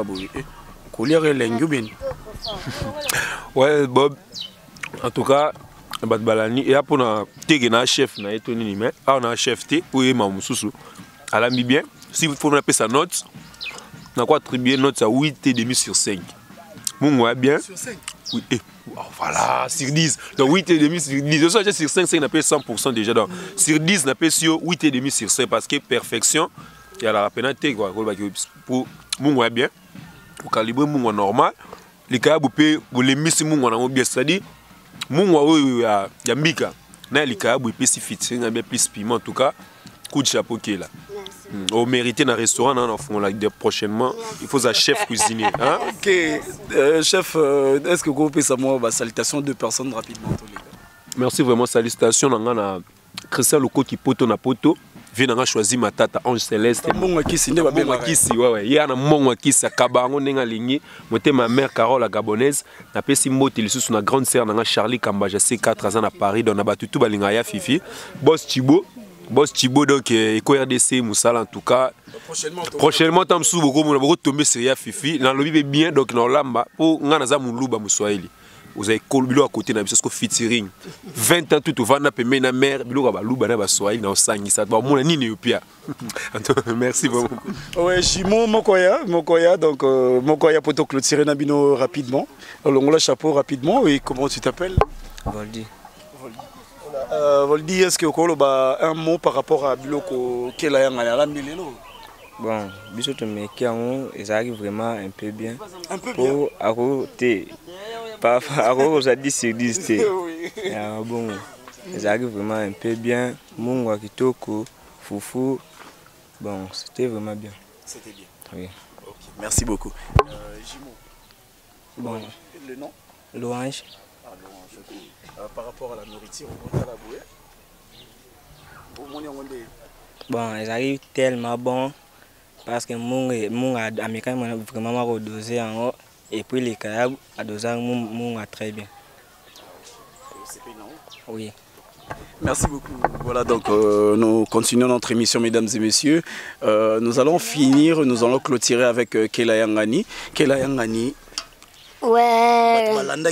Ouais, Bob. En tout cas, Bat Balani, et après, on a un chef, on a un chef T, oui, Mamou Soussou. Elle a mis bien. Si vous faut appeler sa note, on a quoi attribuer note à huit virgule cinq sur cinq. Bon, ouais, bien. Sur cinq. Oui, et oh, voilà, sur dix. Donc huit virgule cinq sur dix. Je suis sur cinq, c'est qu'on cent pour cent déjà. Donc sur dix, on appelle sur huit virgule cinq sur cinq parce que perfection, il y a la pénalité. Quoi. Pour mon bien, pour calibrer mon normal, les cas, vous pouvez les mettre sur mon bien. C'est-à-dire, mon il y a Mika. Les cas, vous pouvez spécifier, un peu plus piment. En tout cas, coup de chapeau qui est là. Au mérité dans un restaurant, hein, prochainement, il faut un chef cuisinier. Hein? Ok, euh, chef, euh, est-ce que vous pouvez savoir ma salutation de personnes rapidement? Merci vraiment, salutations. On a Christian Loko qui poto na poto. Vient on a choisi ma tata Ange Céleste. Mon akisi, ne va bien akisi, ouais ouais. Il y a un mon akisi à Kabango nenga ligné. Moi ma mère Carole la gabonaise. Na pesi moti le sous na grande sœur na Charlie Kambaja C quatre ans à Paris. Donc na batu tout balinga ya Fifi. Boss Thibaut. Boss Thibaut, donc, Eco R D C, Moussala en tout cas. Prochainement, prochainement, tam sou beaucoup, on va tomber sur Fifi. Dans le lobby bien, donc, dans l'amba, pour Nganaza Moulouba Moussoaili. Vous avez Colbilo à côté, parce que featuring. vingt ans tout au vent, on a mère, Bilo Balouba, on a Soaili, dans le sang, ça va, mon ani Néopia. Merci beaucoup. Ouais, Chimo, Mokoya, Mokoya, donc, Mokoya, pour te clôturer Nabino rapidement. Alors, on l'a chapeau rapidement, et comment tu t'appelles? Voldi. Euh, Voldi, est-ce que vous avez un mot par rapport à Biloko Kela Yangani? Bon, Bissoto Mekiango, ils arrivent vraiment un peu bien. Un peu bien. Pour arrêter. Par rapport à dix sur dix. Bon, ils arrivent vraiment un peu bien. Mungwa Kitoko, Foufou. Bon, c'était vraiment bien. C'était bien. Oui. Okay. Merci beaucoup. Euh, Jimo. Bon. Le nom? Louange. Ah, Louange, ok. Euh, par rapport à la nourriture, on va la bouée. Bon, ils arrivent tellement bon parce que mon américain m'a vraiment redosé en haut et puis les kayab a dosé mon très bien. Oui. Merci beaucoup. Voilà, donc euh, nous continuons notre émission, mesdames et messieurs. Euh, nous allons finir, nous allons clôturer avec euh, Kela Yangani. Kela Yangani. Ouais.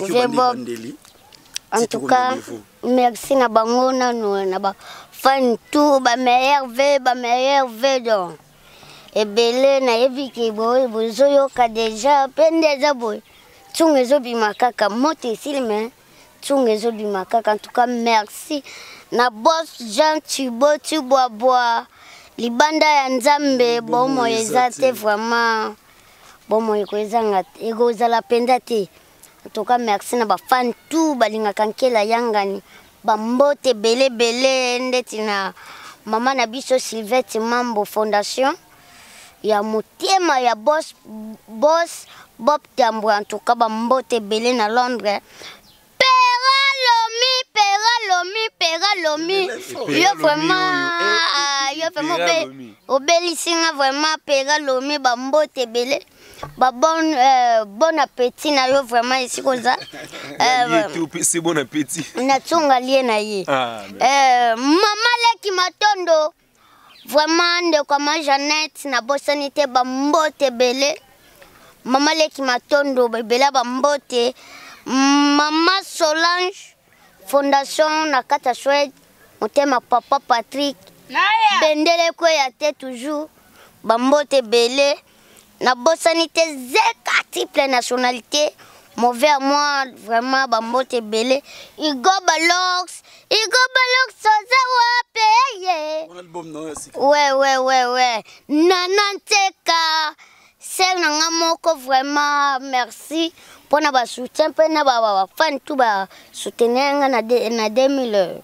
En tout cas, merci na bango na na ba fan tout ba meilleur ve ba meilleur ve donc. Et belé na eviki boy bozoyo ka déjà pendeza boy. Tungezo bimakaka mote silme. Tungezo bimakaka en tout cas merci na boss Jean Thibaut Thibaut bois. Libanda ya Nzambe bomo ezate vraiment. Bomo ekozanga ekozala penda te. En tout cas, merci na ba fan tout balinga kankela Yangani. Bambote belé belé ndetina mama na biso Sylvette Mambo Fondation. Ya motema ya boss boss Bob Tambo en tout cas bambote belé na Londres. Pera lomi, pera lomi, pera lomi. Yo vraiment yo vraiment obélissinga vraiment pera lomi bambote belé. Bah bon, euh, bon appétit na yo vraiment ici comme ça. C'est bon appétit. Na tsunga lié na ye. Euh, maman le qui matondo. Vraiment de comme Jeannette na bosanité bambote belé. Maman le qui matondo bela bambote. Maman Solange Fondation na kata chouette. Motema papa Patrick. Bendele ko ya te toujours bambote belé. Na bosanité zeka triple nationalité mauvais à moi vraiment bambote belé Igo Balox Igo Balox soza wa paye mon album non ouais ouais ouais ouais nananteka c'est nanga moko vraiment merci pour na ba soutien pour na ba fan tout ba soutenir na na deux mille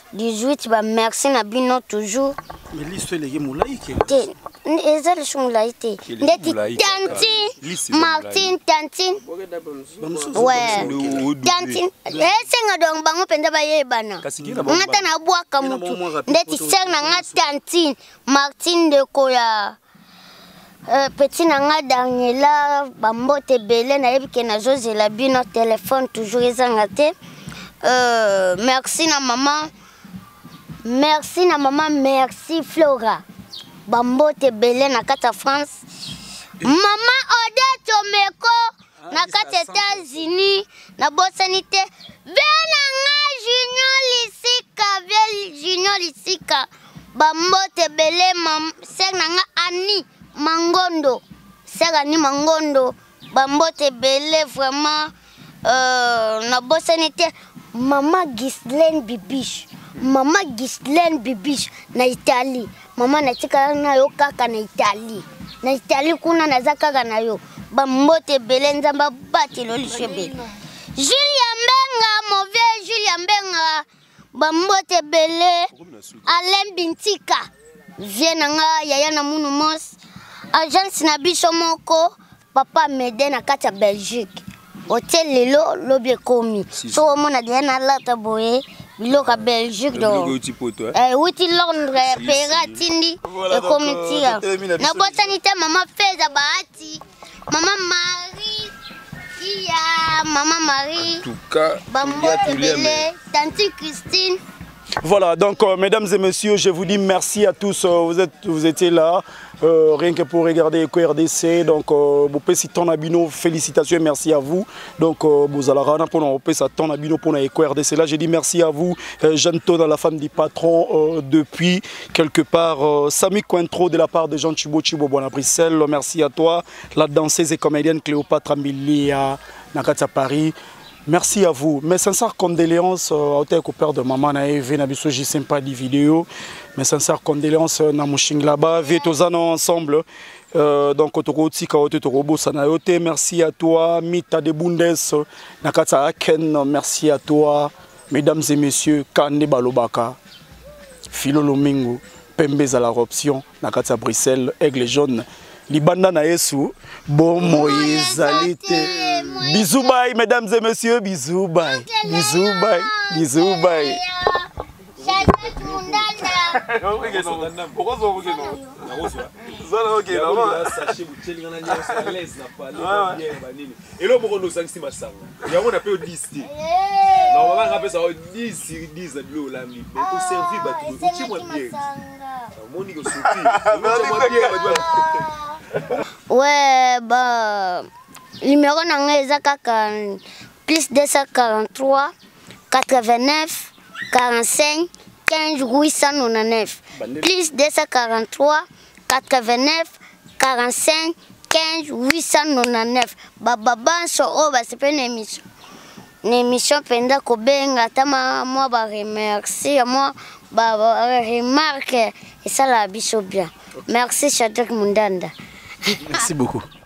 dix-huit, bah merci na bino toujours. Mais l'histoire est moulaïque. Eza le moulaïque. Ndeti Tantine, Martine, Tantine. Ouais. Tantine. Eh senga dong bango penda ba yebana. Ngata na bwaka mutu. Ndeti senga nga Tantine, Martine de Koya. Euh, petit nanga Daniela bambote belé na yebike na José bino téléphone toujours ezangate. Euh, merci na maman. Merci na maman, merci Flora. Bambote belé na kata France. Maman Odette Omeko na kata États-Unis na bosanité. Vena nga Junior Lisika, Vel Junior Lisika. Bambote belé mam ser nanga Annie Mangondo, Serani Mangondo, Bambote belé vraiment euh, na bosanité. Maman Ghislaine Bibiche, Maman Ghislaine Bibiche na Italie. Maman na tika na yo kaka na Italie. Na Italie kuna na zakaka na yo. Bambote belé nzamba bati lo lishebe. Julia Mbenga, mauvais Julia Mbenga. Bambote belé Alain Bintika. Vienanga yaya na munu mos. Agence na biso moko papa Mede na kata Belgique. Hotel lelo lobie komi. So mona diana lata boye biloka Belgique do. Eh wuti Londres pera tindi e komitia. Na bosanité maman Feza Bahati. Maman Marie Kia, maman Marie. En tout cas, Bambote belé, tante Christine. Voilà, donc euh, mesdames et messieurs, je vous dis merci à tous. Euh, vous, êtes, vous étiez là, euh, rien que pour regarder Eco R D C. Donc, vous pouvez citer Abino, félicitations et merci à vous. Donc, vous allez rana pour nous citer Abino pour Eco R D C. Là, je dis merci à vous, euh, Jeanne Tona, la femme du patron, euh, depuis quelque part, euh, Samy Cointreau de la part de Jean Chibo Chibo à Bruxelles. Merci à toi, la danseuse et comédienne Cléopâtre Ambili à Nakata Paris. Merci à vous. Mes sincères condoléances au père de maman Naëvé, Nabiso, j'ai sympa des vidéos. Mes sincères condoléances à Mouching là-bas. Vétozano ensemble. Euh, donc, merci à toi, Mita de Bundes, Nakata Aken, merci à toi, mesdames et messieurs, Kande Balobaka, Philo Lomingo, Pembez à la option, Nakata Bruxelles, Aigle Jaune. Libanda na Yesu, bon Moïse Alite. Bisous bye mesdames et messieurs, bisous bye. Bisous bye, bisous bye. Ouais, bah, numéro kaka plus deux cent quarante-trois, quatre-vingt-neuf, quarante-cinq, quinze, huit cent quatre-vingt-neuf. Plus deux cent quarante-trois, quatre-vingt-neuf, quarante-cinq, quinze, huit cent quatre-vingt-neuf. Baba banso oh bah c'est pas une émission. Une émission penda ko benga tama moi ba remercier moi ba remarque et ça la biso bien. Merci Shadrack Mundanda. Merci beaucoup.